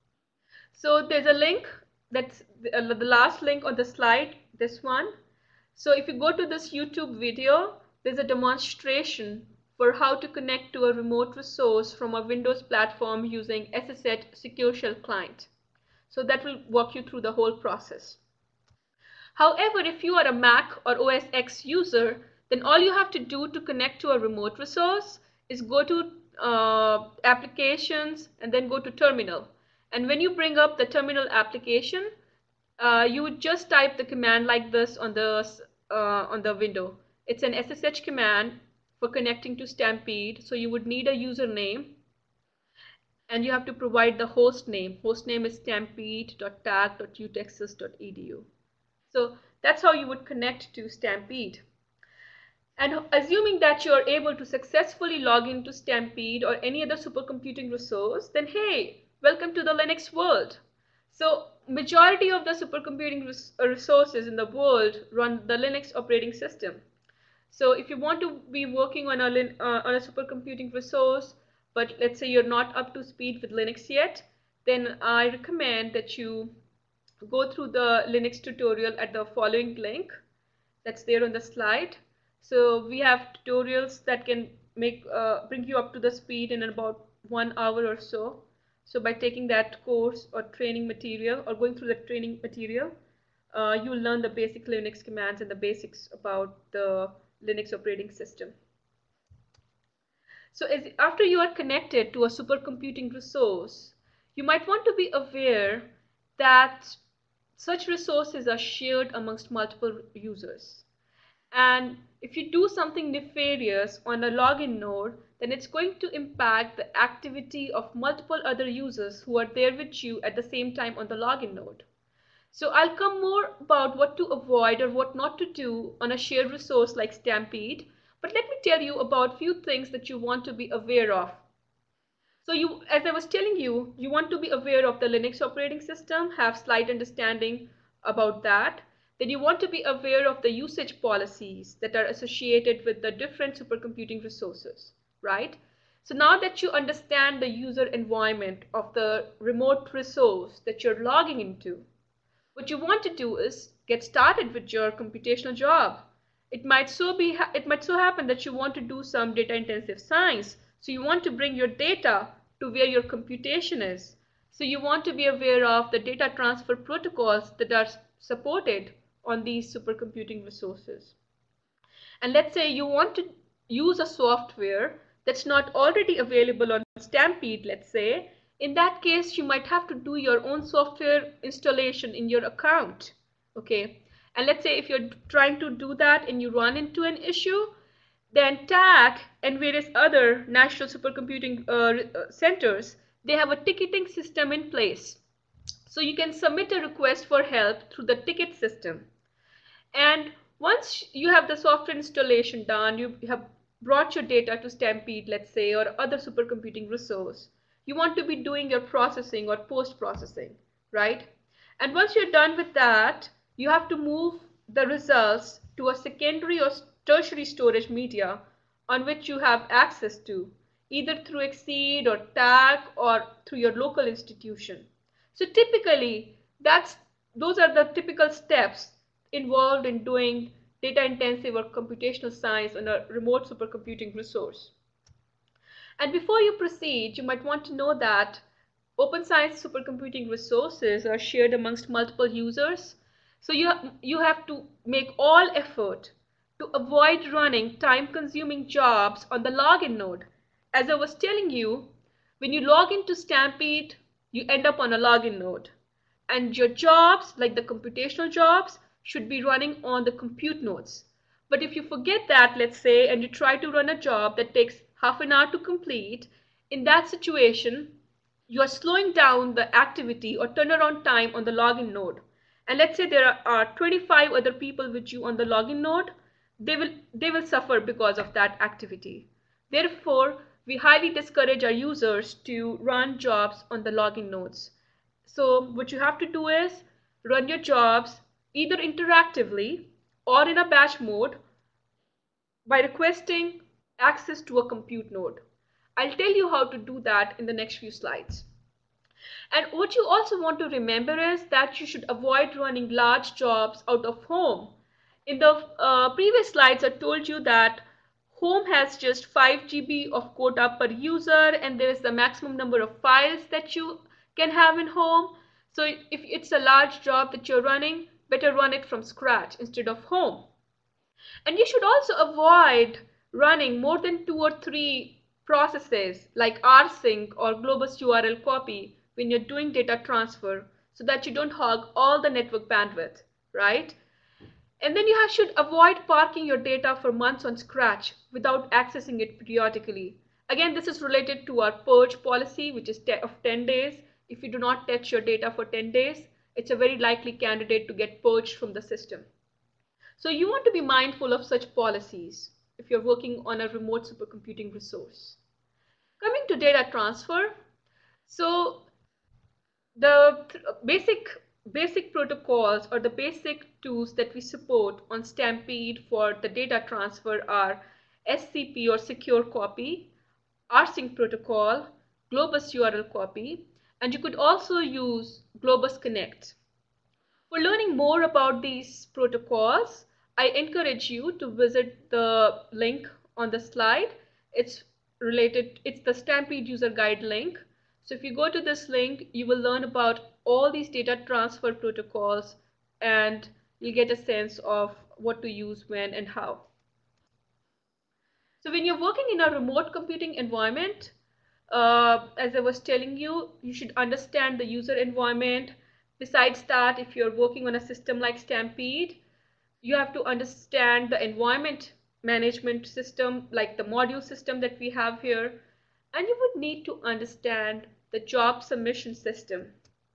So there's a link, that's the last link on the slide, this one. So if you go to this YouTube video, there's a demonstration for how to connect to a remote resource from a Windows platform using SSH Secure Shell Client. So that will walk you through the whole process. However, if you are a Mac or OS X user, then all you have to do to connect to a remote resource is go to Applications and then go to Terminal. And when you bring up the terminal application, you would just type the command like this on the window. It's an SSH command for connecting to Stampede. So you would need a username, and you have to provide the host name. Host name is stampede.tac.utexas.edu. So that's how you would connect to Stampede. And assuming that you're able to successfully log into Stampede or any other supercomputing resource, then hey, welcome to the Linux world. So majority of the supercomputing resources in the world run the Linux operating system. So if you want to be working on a supercomputing resource, but let's say you're not up to speed with Linux yet, then I recommend that you go through the Linux tutorial at the following link that's there on the slide. So we have tutorials that can bring you up to the speed in about 1 hour or so. So by taking that course or training material or going through the training material, you'll learn the basic Linux commands and the basics about the Linux operating system. So after you are connected to a supercomputing resource, you might want to be aware that such resources are shared amongst multiple users. And if you do something nefarious on a login node, then it's going to impact the activity of multiple other users who are there with you at the same time on the login node. So I'll come more about what to avoid or what not to do on a shared resource like Stampede, but let me tell you about a few things that you want to be aware of. So as I was telling you, you want to be aware of the Linux operating system, have slight understanding about that. Then you want to be aware of the usage policies that are associated with the different supercomputing resources, right? So now that you understand the user environment of the remote resource that you're logging into, what you want to do is get started with your computational job. It might so happen that you want to do some data intensive science. So you want to bring your data to where your computation is. So you want to be aware of the data transfer protocols that are supported on these supercomputing resources. And let's say you want to use a software that's not already available on Stampede, let's say. In that case, you might have to do your own software installation in your account. Okay. And let's say if you're trying to do that and you run into an issue, then TACC and various other national supercomputing centers, they have a ticketing system in place. So you can submit a request for help through the ticket system. And once you have the software installation done, you have brought your data to Stampede, let's say, or other supercomputing resource, you want to be doing your processing or post-processing, right? And once you're done with that, you have to move the results to a secondary or tertiary storage media on which you have access to, either through XSEDE or TACC or through your local institution. So typically, those are the typical steps involved in doing data intensive or computational science on a remote supercomputing resource. And before you proceed, you might want to know that open science supercomputing resources are shared amongst multiple users. So you have to make all effort to avoid running time-consuming jobs on the login node. As I was telling you, when you log into Stampede, you end up on a login node. And your jobs, like the computational jobs, should be running on the compute nodes. But if you forget that, let's say, and you try to run a job that takes half an hour to complete, in that situation, you are slowing down the activity or turnaround time on the login node. And let's say there are 25 other people with you on the login node, they will suffer because of that activity. Therefore, we highly discourage our users to run jobs on the login nodes. So what you have to do is run your jobs either interactively or in a batch mode by requesting access to a compute node. I'll tell you how to do that in the next few slides. And what you also want to remember is that you should avoid running large jobs out of home. In the previous slides, I told you that home has just 5 GB of quota per user, and there is the maximum number of files that you can have in home. So if it's a large job that you're running, better run it from scratch instead of home. And you should also avoid running more than 2 or 3 processes like rsync or globus URL copy when you're doing data transfer, so that you don't hog all the network bandwidth, right? And then you should avoid parking your data for months on scratch without accessing it periodically. Again, this is related to our purge policy, which is of 10 days. If you do not touch your data for 10 days, it's a very likely candidate to get purged from the system. So you want to be mindful of such policies if you're working on a remote supercomputing resource. Coming to data transfer, so the basic basic protocols or the basic tools that we support on Stampede for the data transfer are SCP or Secure Copy, rsync protocol, Globus URL copy, and you could also use Globus Connect. For learning more about these protocols, I encourage you to visit the link on the slide. It's the Stampede user guide link. So if you go to this link, you will learn about all these data transfer protocols and you'll get a sense of what to use when and how. So when you're working in a remote computing environment, as I was telling you, you should understand the user environment. Besides that, if you're working on a system like Stampede, you have to understand the environment management system, like the module system that we have here, and you would need to understand the job submission system.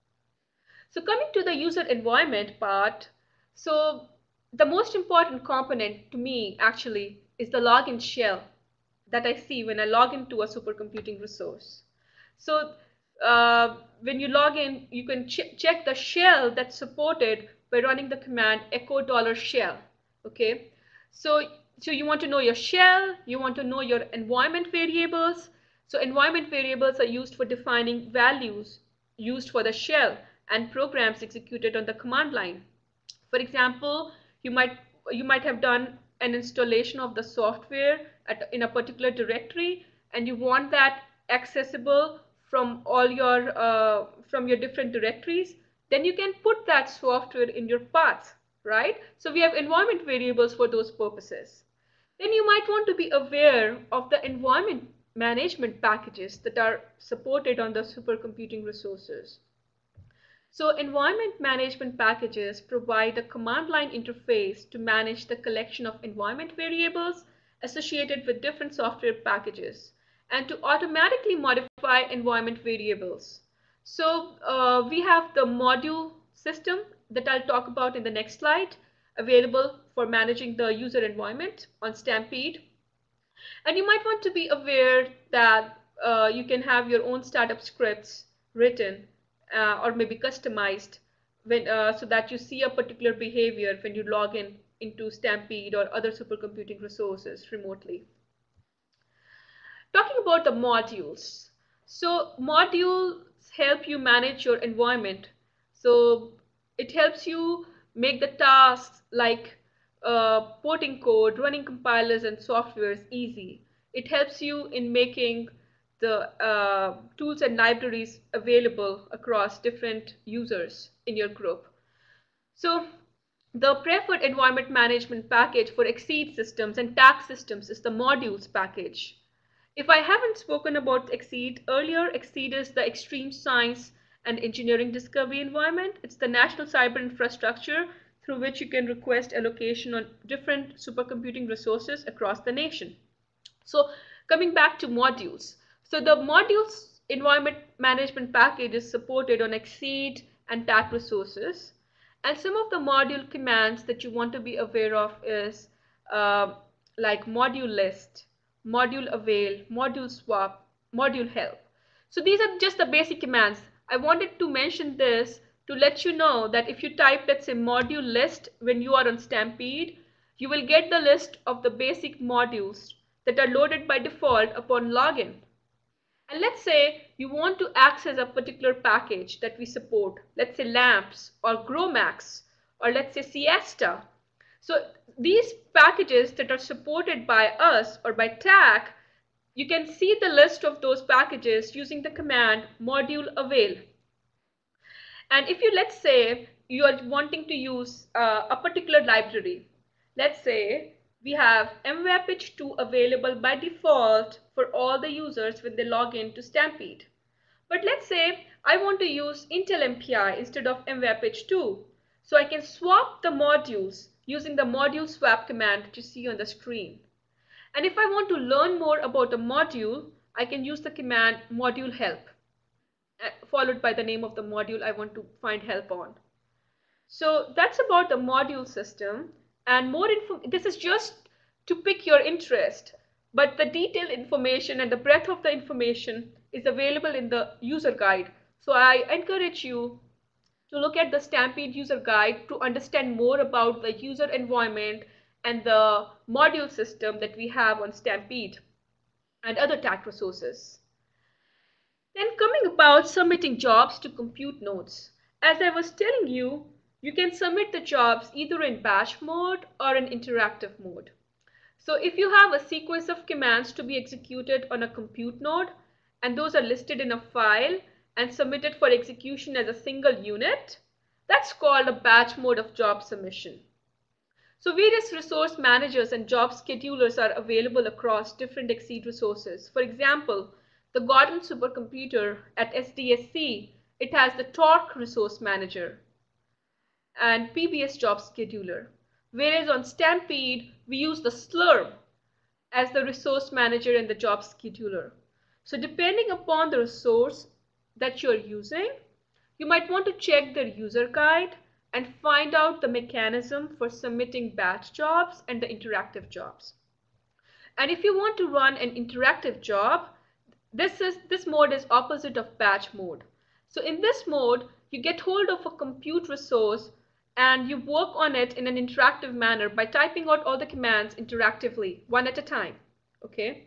So coming to the user environment part, so the most important component to me actually is the login shell that I see when I log into a supercomputing resource. So when you log in, you can check the shell that's supported by running the command echo $shell. Okay, so you want to know your shell, you want to know your environment variables. So environment variables are used for defining values used for the shell and programs executed on the command line. For example, you might have done an installation of the software in a particular directory, and you want that accessible from all your different directories. Then you can put that software in your path, right? So we have environment variables for those purposes. Then you might want to be aware of the environment management packages that are supported on the supercomputing resources. So environment management packages provide a command line interface to manage the collection of environment variables associated with different software packages and to automatically modify environment variables. So we have the module system that I'll talk about in the next slide, available for managing the user environment on Stampede. And you might want to be aware that you can have your own startup scripts written or maybe customized so that you see a particular behavior when you log in into Stampede or other supercomputing resources remotely. Talking about the modules. So modules help you manage your environment. So it helps you make the tasks like porting code, running compilers and softwares easy. It helps you in making the tools and libraries available across different users in your group. So the preferred environment management package for XSEDE systems and TACC systems is the modules package. If I haven't spoken about XSEDE earlier, XSEDE is the Extreme Science and Engineering Discovery Environment. It's the national cyber infrastructure through which you can request allocation on different supercomputing resources across the nation. So coming back to modules. So the modules environment management package is supported on XSEDE and TACC resources. And some of the module commands that you want to be aware of is like module list, module avail, module swap, module help. So these are just the basic commands. I wanted to mention this to let you know that if you type, let's say, module list when you are on Stampede, you will get the list of the basic modules that are loaded by default upon login. And let's say you want to access a particular package that we support, let's say LAMPS or GROMACS or let's say Siesta. So these packages that are supported by us or by TACC, you can see the list of those packages using the command module avail. And if you, let's say, you are wanting to use a particular library, let's say we have MWAPITch2 available by default for all the users when they log in to Stampede. But let's say I want to use Intel MPI instead of MWAPITch2. So I can swap the modules using the module swap command that you see on the screen. And if I want to learn more about a module, I can use the command module help, followed by the name of the module I want to find help on. So that's about the module system. And more info, this is just to pick your interest, but the detailed information and the breadth of the information is available in the user guide. So I encourage you to look at the Stampede user guide to understand more about the user environment and the module system that we have on Stampede and other TACC resources. Then coming about submitting jobs to compute nodes. As I was telling you, you can submit the jobs either in batch mode or in interactive mode. So if you have a sequence of commands to be executed on a compute node, and those are listed in a file and submitted for execution as a single unit, that's called a batch mode of job submission. So various resource managers and job schedulers are available across different XSEDE resources. For example, the Gordon Supercomputer at SDSC, it has the Torque Resource Manager and PBS Job Scheduler. Whereas on Stampede, we use the Slurm as the resource manager and the job scheduler. So depending upon the resource that you're using, you might want to check their user guide and find out the mechanism for submitting batch jobs and the interactive jobs. And if you want to run an interactive job, this mode is opposite of batch mode. So in this mode, you get hold of a compute resource and you work on it in an interactive manner by typing out all the commands interactively, one at a time. Okay.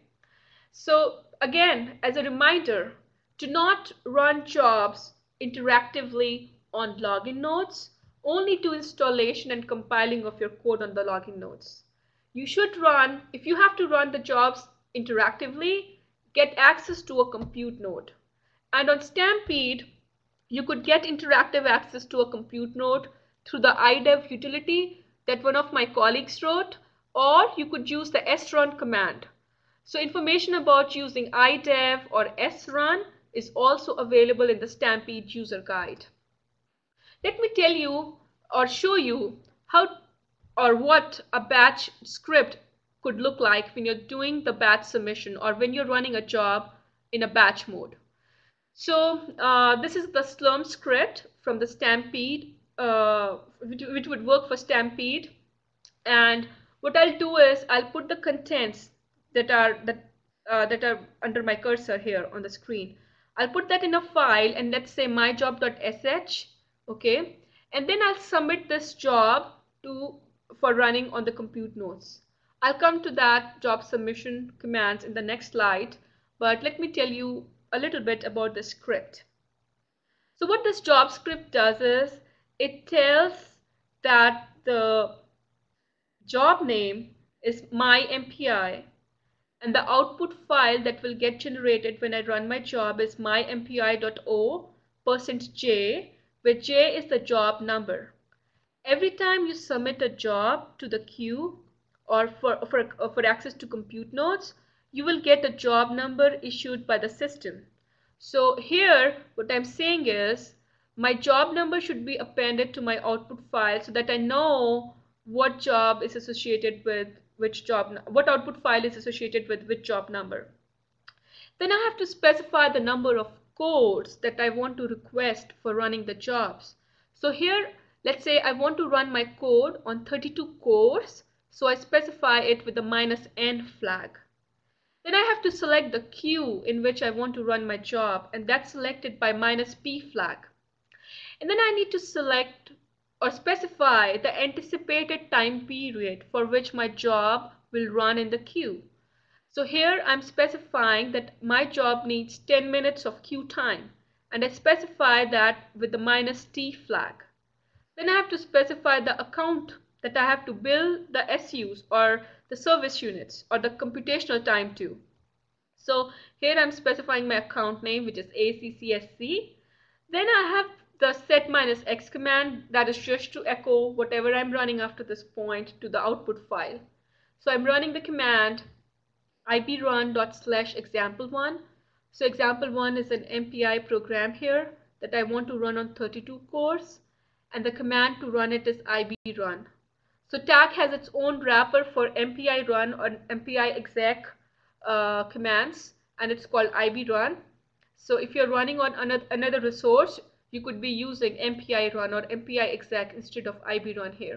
So again, as a reminder, do not run jobs interactively on login nodes, only do installation and compiling of your code on the login nodes. You should run, if you have to run the jobs interactively, get access to a compute node. And on Stampede, you could get interactive access to a compute node through the idev utility that one of my colleagues wrote, or you could use the srun command. So information about using idev or srun is also available in the Stampede user guide. Let me tell you or show you how or what a batch script could look like when you're doing the batch submission or when you're running a job in a batch mode. So this is the Slurm script from the Stampede, which would work for Stampede. And what I'll do is I'll put the contents that are under my cursor here on the screen. I'll put that in a file and let's say myjob.sh, okay? And then I'll submit this job for running on the compute nodes. I'll come to that job submission commands in the next slide, but let me tell you a little bit about the script. So what this job script does is it tells that the job name is my MPI and the output file that will get generated when I run my job is mympi.o%j, where j is the job number. Every time you submit a job to the queue or for access to compute nodes, you will get a job number issued by the system. So here what I'm saying is my job number should be appended to my output file so that I know what job is associated with which job, what output file is associated with which job number. Then I have to specify the number of cores that I want to request for running the jobs. So here, let's say I want to run my code on 32 cores, so I specify it with the -n flag. Then I have to select the queue in which I want to run my job, and that's selected by -p flag. And then I need to select or specify the anticipated time period for which my job will run in the queue. So here I'm specifying that my job needs 10 minutes of queue time, and I specify that with the -t flag. Then I have to specify the account that I have to bill the SUs or the service units or the computational time to. So here I'm specifying my account name, which is ACCSC. Then I have the set -x command that is just to echo whatever I'm running after this point to the output file. So I'm running the command ibrun./example1. So example1 is an MPI program here that I want to run on 32 cores, and the command to run it is ibrun. So TACC has its own wrapper for MPI run or MPI exec commands, and it's called ibrun. So if you're running on another resource, you could be using MPI run or MPI exec instead of ibrun here.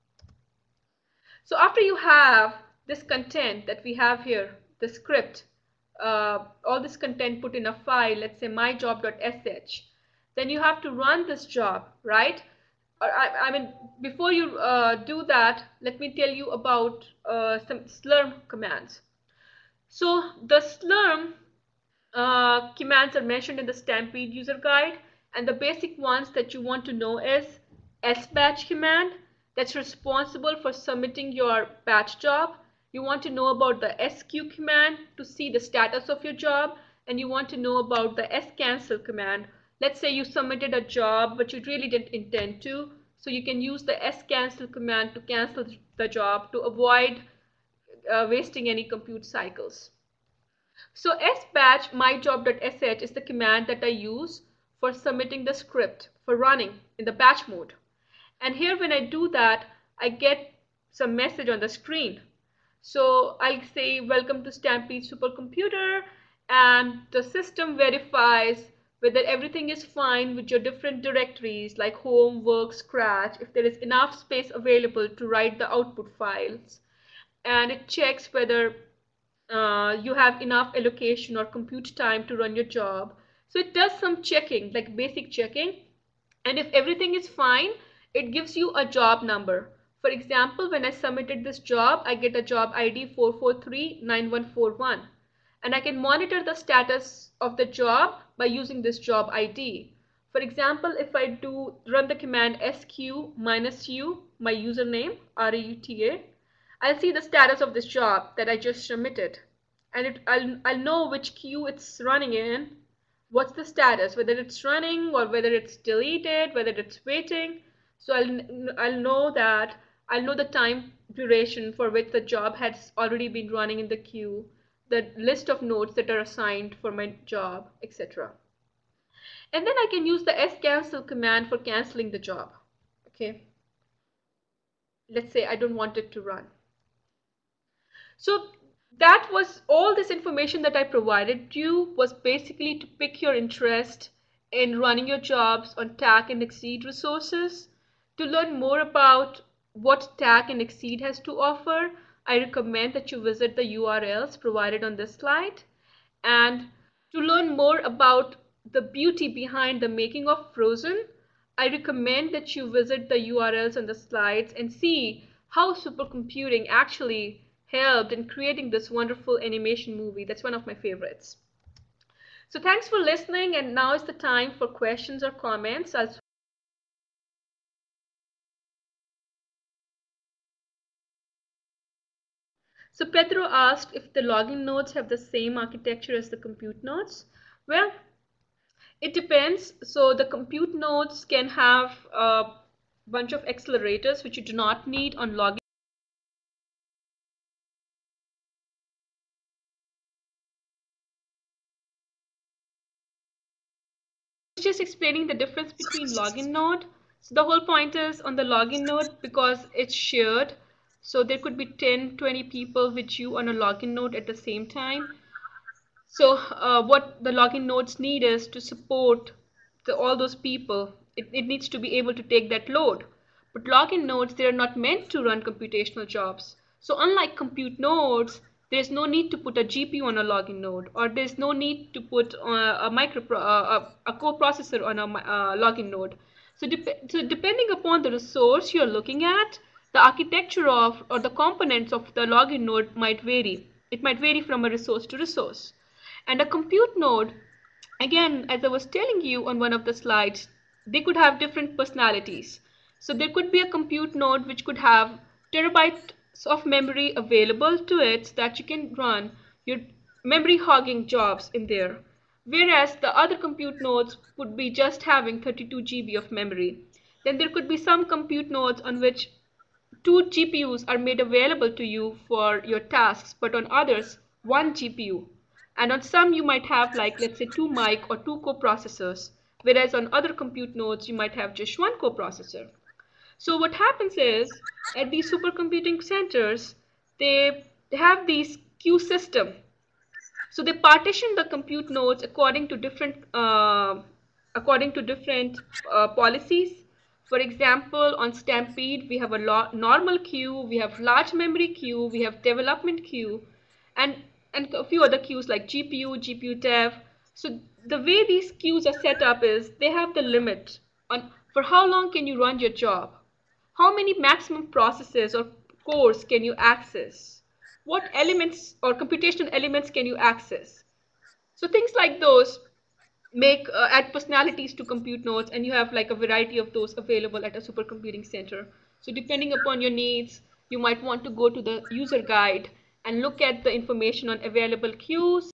So after you have this content that we have here, the script, all this content put in a file, let's say myjob.sh, then you have to run this job, right? Or I mean, before you do that, let me tell you about some slurm commands. So the slurm commands are mentioned in the Stampede user guide, and the basic ones that you want to know is sbatch command, that's responsible for submitting your batch job. You want to know about the sq command to see the status of your job, and you want to know about the scancel command. Let's say you submitted a job but you really didn't intend to, so you can use the scancel command to cancel the job to avoid wasting any compute cycles. So sbatch myjob.sh is the command that I use for submitting the script for running in the batch mode. And here when I do that, I get some message on the screen. So I'll say, welcome to Stampede Supercomputer, and the system verifies whether everything is fine with your different directories like home, work, scratch, if there is enough space available to write the output files. And it checks whether you have enough allocation or compute time to run your job. So it does some checking, like basic checking. And if everything is fine, it gives you a job number. For example, when I submitted this job, I get a job ID 4439141. And I can monitor the status of the job by using this job ID. For example, if I run the command sq-u, my username, REUTA, I'll see the status of this job that I just submitted. And I'll know which queue it's running in, what's the status, whether it's running or whether it's deleted, whether it's waiting. So I'll know that. I'll know the time duration for which the job has already been running in the queue, the list of nodes that are assigned for my job, etc. And then I can use the scancel command for canceling the job. Okay. Let's say I don't want it to run. So that was all this information that I provided you was basically to pick your interest in running your jobs on TACC and XSEDE resources. To learn more about what TACC and XSEDE has to offer, I recommend that you visit the URLs provided on this slide. And to learn more about the beauty behind the making of Frozen, I recommend that you visit the URLs on the slides and see how supercomputing actually helped in creating this wonderful animation movie. That's one of my favorites. So thanks for listening, and now is the time for questions or comments. So Pedro asked if the login nodes have the same architecture as the compute nodes. Well, it depends. So the compute nodes can have a bunch of accelerators which you do not need on login. Just explaining the difference between login node. So the whole point is on the login node, because it's shared, so there could be 10-20 people with you on a login node at the same time. So what the login nodes need is to support all those people. It needs to be able to take that load. But login nodes, they are not meant to run computational jobs. So unlike compute nodes, there's no need to put a GPU on a login node, or there's no need to put a coprocessor on a login node. So depending upon the resource you're looking at, the architecture of or the components of the login node might vary. It might vary from a resource to resource. And a compute node, again, as I was telling you on one of the slides, they could have different personalities. So there could be a compute node which could have terabytes of memory available to it so that you can run your memory hogging jobs in there. Whereas the other compute nodes would be just having 32 GB of memory. Then there could be some compute nodes on which 2 GPUs are made available to you for your tasks, but on others, 1 GPU. And on some you might have, like, let's say 2 mic or 2 coprocessors, whereas on other compute nodes you might have just 1 coprocessor. So what happens is, at these supercomputing centers, they have these queue system. So they partition the compute nodes according to different policies. For example, on Stampede, we have a normal queue, we have large memory queue, we have development queue, and a few other queues like GPU, GPU dev. So the way these queues are set up is they have the limit on for how long can you run your job, how many maximum processes or cores can you access, what elements or computational elements can you access. So things like those make add personalities to compute nodes, and you have like a variety of those available at a supercomputing center. So depending upon your needs, you might want to go to the user guide and look at the information on available queues.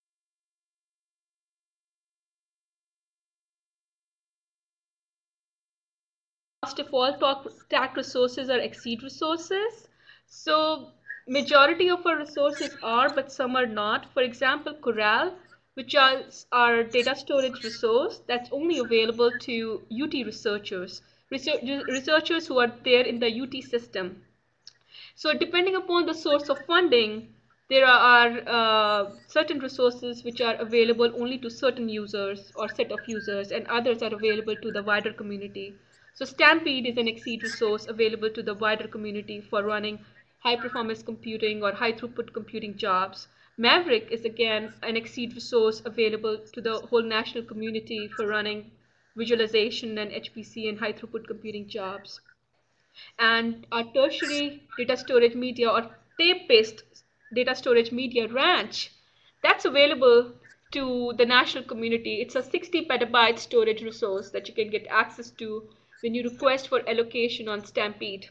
Last of all, TACC resources are XSEDE resources. So majority of our resources are, but some are not. For example, Corral, which is our data storage resource, that's only available to UT researchers, researchers who are there in the UT system. So depending upon the source of funding, there are certain resources which are available only to certain users or set of users, and others are available to the wider community. So Stampede is an XSEDE resource available to the wider community for running high performance computing or high throughput computing jobs. Maverick is again an XSEDE resource available to the whole national community for running visualization and HPC and high throughput computing jobs. And our tertiary data storage media or tape-based data storage media ranch, that's available to the national community. It's a 60 petabyte storage resource that you can get access to when you request for allocation on Stampede.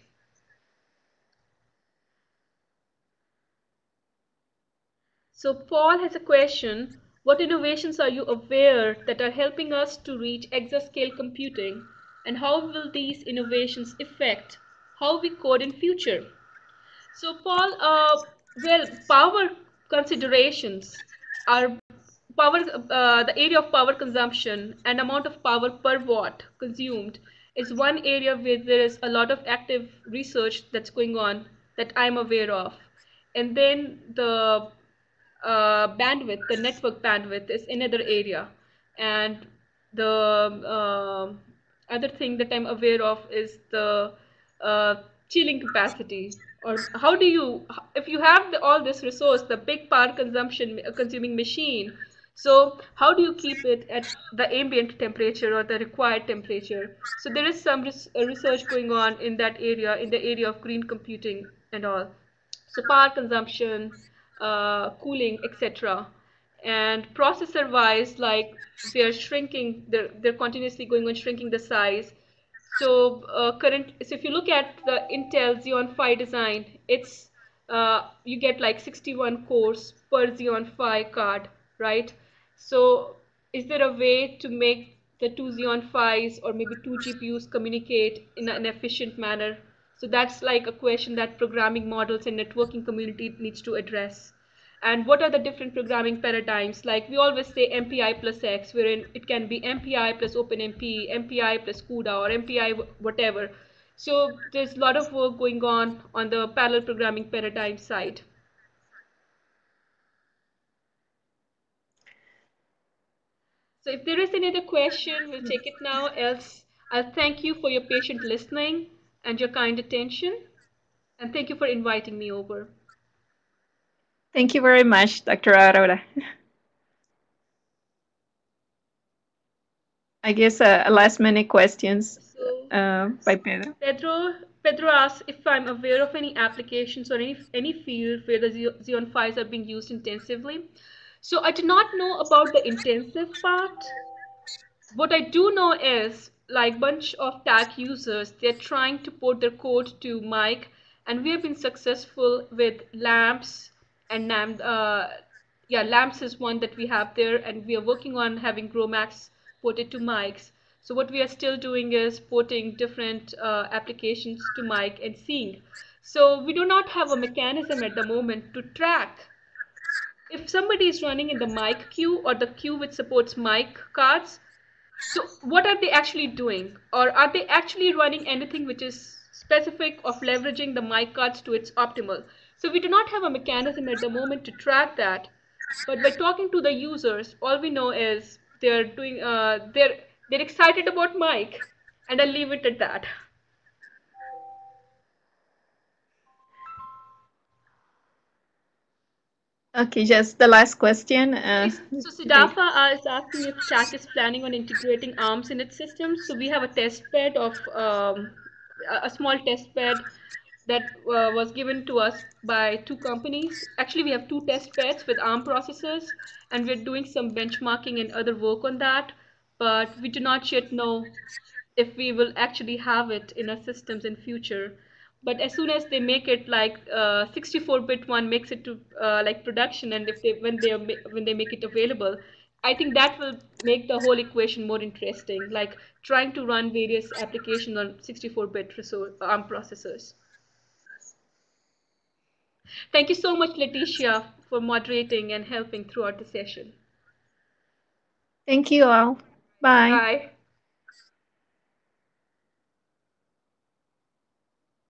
So Paul has a question. What innovations are you aware that are helping us to reach exascale computing, and how will these innovations affect how we code in future? So Paul, well, power considerations are the area of power consumption and amount of power per watt consumed is one area where there is a lot of active research that's going on that I'm aware of. And then the bandwidth, the network bandwidth is another area. And the other thing that I'm aware of is the chilling capacity. Or how do you, if you have all this resource, the big power consumption consuming machine, so how do you keep it at the ambient temperature or the required temperature? So there is some research going on in that area, in the area of green computing and all. So power consumption, cooling, etc. And processor wise, like they're shrinking, they're continuously going on shrinking the size. So so if you look at the Intel Xeon Phi design, it's you get like 61 cores per Xeon Phi card, right? So is there a way to make the two Xeon Phis or maybe two GPUs communicate in an efficient manner? So that's like a question that programming models and networking community needs to address. And what are the different programming paradigms? Like we always say MPI plus X, wherein it can be MPI plus OpenMP, MPI plus CUDA, or MPI whatever. So there's a lot of work going on the parallel programming paradigm side. So if there is any other question, we'll take it now. Else, I'll thank you for your patient listening and your kind attention. And thank you for inviting me over. Thank you very much, Dr. Arora. I guess a last minute questions by Pedro. Pedro asks if I'm aware of any applications or any field where the Xeon Phis are being used intensively. So I do not know about the intensive part. What I do know is like bunch of TACC users, they're trying to port their code to mic, and we have been successful with lamps and lamps is one that we have there, and we are working on having GrowMax ported to mics. So what we are still doing is porting different applications to mic and seeing. So we do not have a mechanism at the moment to track if somebody is running in the mic queue or the queue which supports mic cards. So what are they actually doing? Or are they actually running anything which is specific of leveraging the mic cards to its optimal? So we do not have a mechanism at the moment to track that. But by talking to the users, all we know is they're doing they're excited about mic, and I'll leave it at that. Okay, just the last question. So Siddhartha is asking if TACC is planning on integrating ARMS in its systems. So we have a test bed of a small test bed that was given to us by two companies. Actually, we have two test beds with ARM processors, and we're doing some benchmarking and other work on that. But we do not yet know if we will actually have it in our systems in future. But as soon as they make it like 64-bit one makes it to like production, and if they when they make it available, I think that will make the whole equation more interesting, like trying to run various applications on 64-bit resource ARM processors. Thank you so much, Leticia, for moderating and helping throughout the session. Thank you all. Bye. Bye.